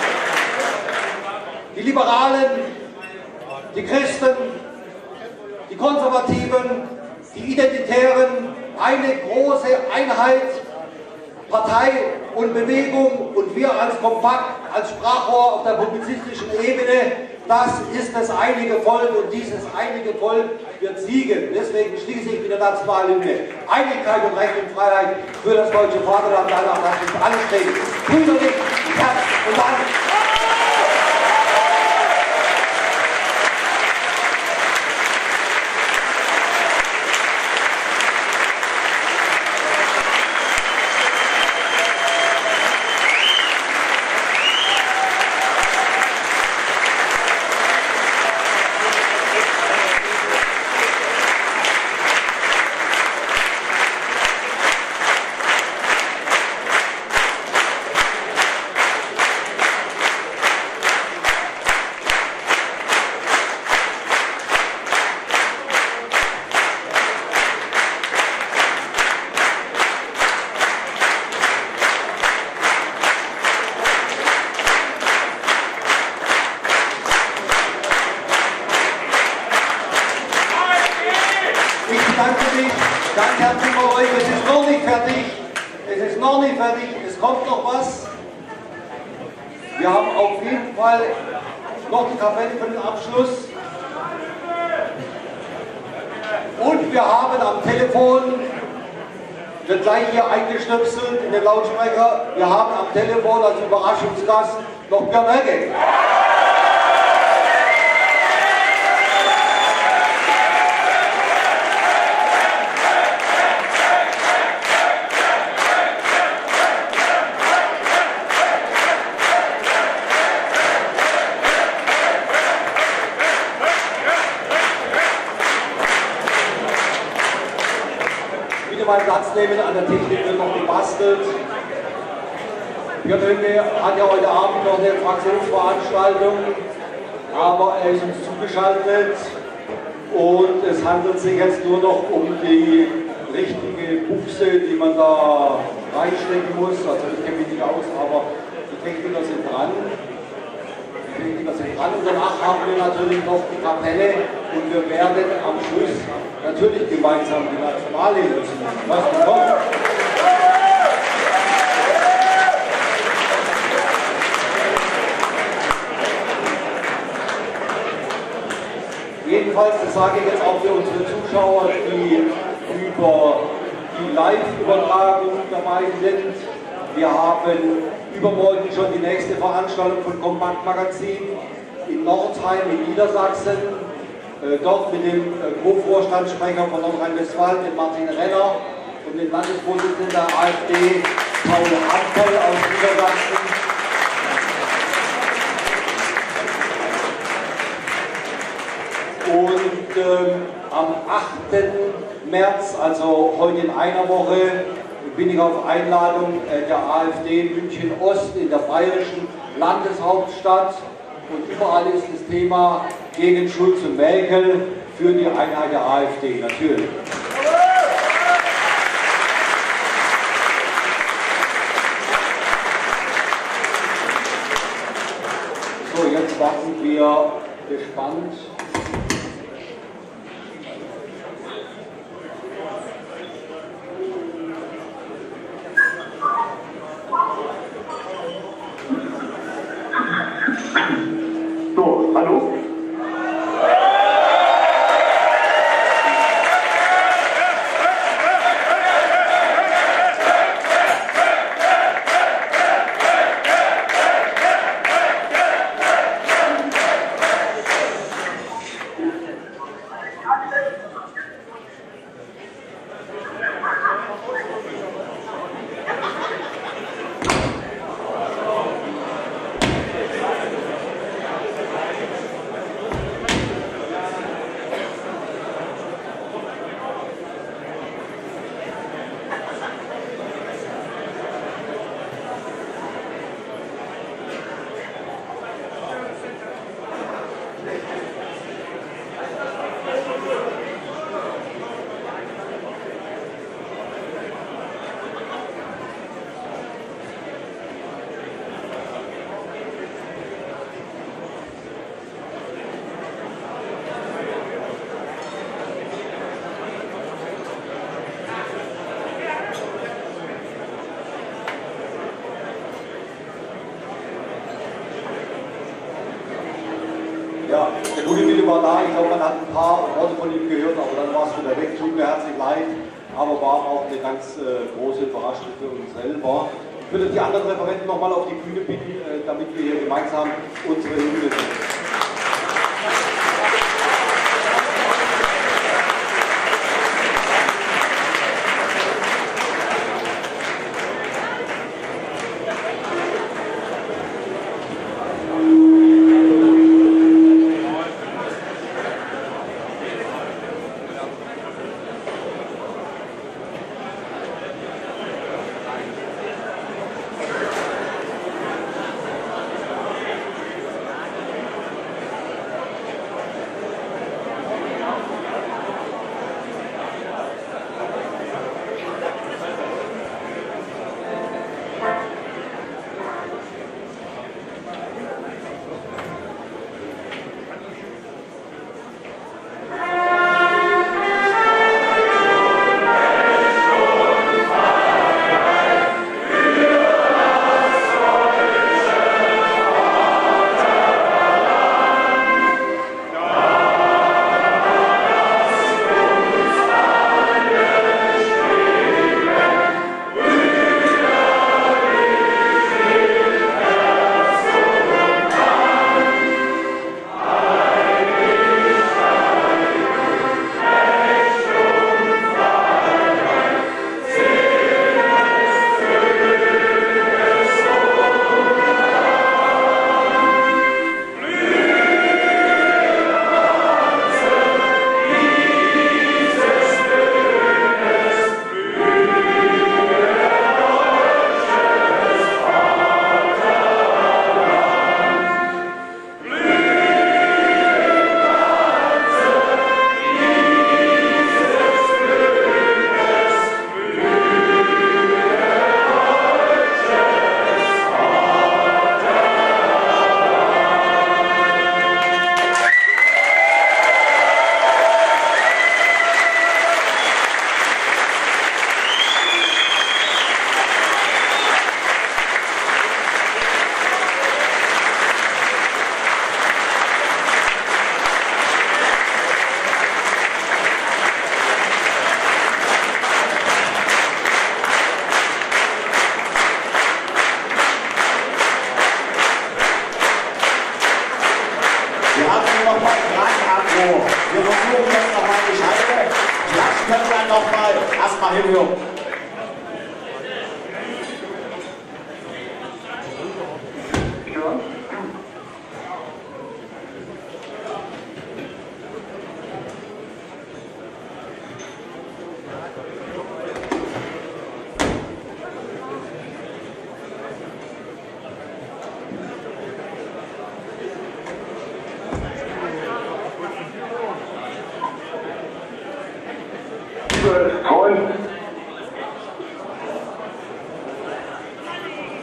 die Liberalen, die Christen, die Konservativen, die Identitären, eine große Einheit, Partei und Bewegung und wir als Kompakt, als Sprachrohr auf der publizistischen Ebene, das ist das einige Volk und dieses einige Volk wird siegen. Deswegen schließe ich mit der Nationalhymne Einigkeit und Recht und Freiheit für das deutsche Vaterland, danach lassen wir alles stehen. Brüderlich, Herz und Land. noch nicht fertig, es kommt noch was. Wir haben auf jeden Fall noch die Kapelle für den Abschluss. Und wir haben am Telefon, wird gleich hier eingestöpselt in den Lautsprecher, wir haben am Telefon als Überraschungsgast noch Björn Höcke. Mal Platz nehmen, an der Technik wird noch gebastelt. Björn Höcke hat ja heute Abend noch eine Fraktionsveranstaltung, aber er ist uns zugeschaltet und es handelt sich jetzt nur noch um die richtige Buchse, die man da reinstecken muss. Also ich kenne mich nicht aus, aber die Techniker sind dran. Die Techniker sind dran und danach haben wir natürlich noch die Kapelle und wir werden am Schluss natürlich gemeinsam die Nationalhymne singen. Was kommt? Jedenfalls, das sage ich jetzt auch für unsere Zuschauer, die über die Live-Übertragung dabei sind. Wir haben übermorgen schon die nächste Veranstaltung von Kompakt Magazin in Nordheim in Niedersachsen. Äh, dort mit dem äh, Co-Vorstandssprecher von Nordrhein-Westfalen, dem Martin Renner, und dem Landesvorsitzenden der AfD, Paul Ampel aus Niedersachsen. Und ähm, am achten März, also heute in einer Woche, bin ich auf Einladung äh, der AfD München Ost in der bayerischen Landeshauptstadt. Und überall ist das Thema gegen Schulz und Merkel für die Einheit der AfD, natürlich. So, jetzt warten wir gespannt. So, hallo? Ja, der gute Wille war da. Ich glaube, man hat ein paar Worte von ihm gehört, aber dann war es wieder weg. Tut mir herzlich leid, aber war auch eine ganz äh, große Überraschung für uns selber. Ich würde die anderen Referenten nochmal auf die Bühne bitten, äh, damit wir hier gemeinsam unsere Hymne singen.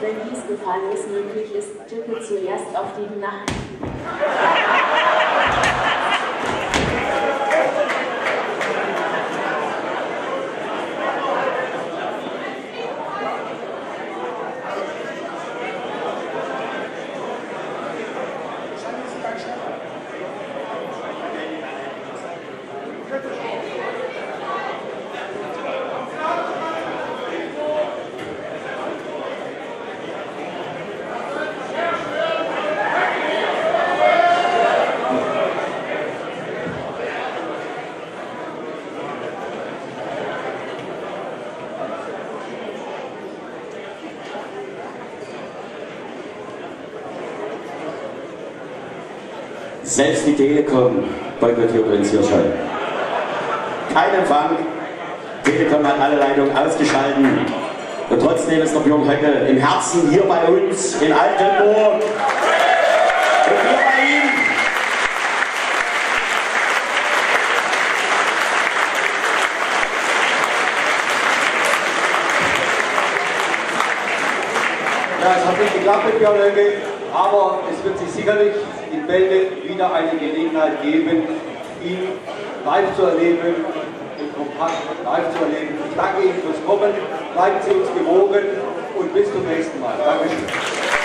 wenn dies gefahrlos möglich ist, tippe zuerst auf die Nachrichten. Selbst die Telekom boykottiert uns hier schon. Kein Empfang. Telekom hat alle Leitungen ausgeschalten. Und trotzdem ist der Björn Höcke im Herzen hier bei uns in Altenburg. Und wir bei ihm. Ja, es hat nicht geklappt mit Björn Höcke, aber es wird sich sicherlich in Bälde wieder eine Gelegenheit geben, ihn live zu erleben, und kompakt live zu erleben. Ich danke Ihnen fürs Kommen, bleiben Sie uns gewogen und bis zum nächsten Mal. Dankeschön.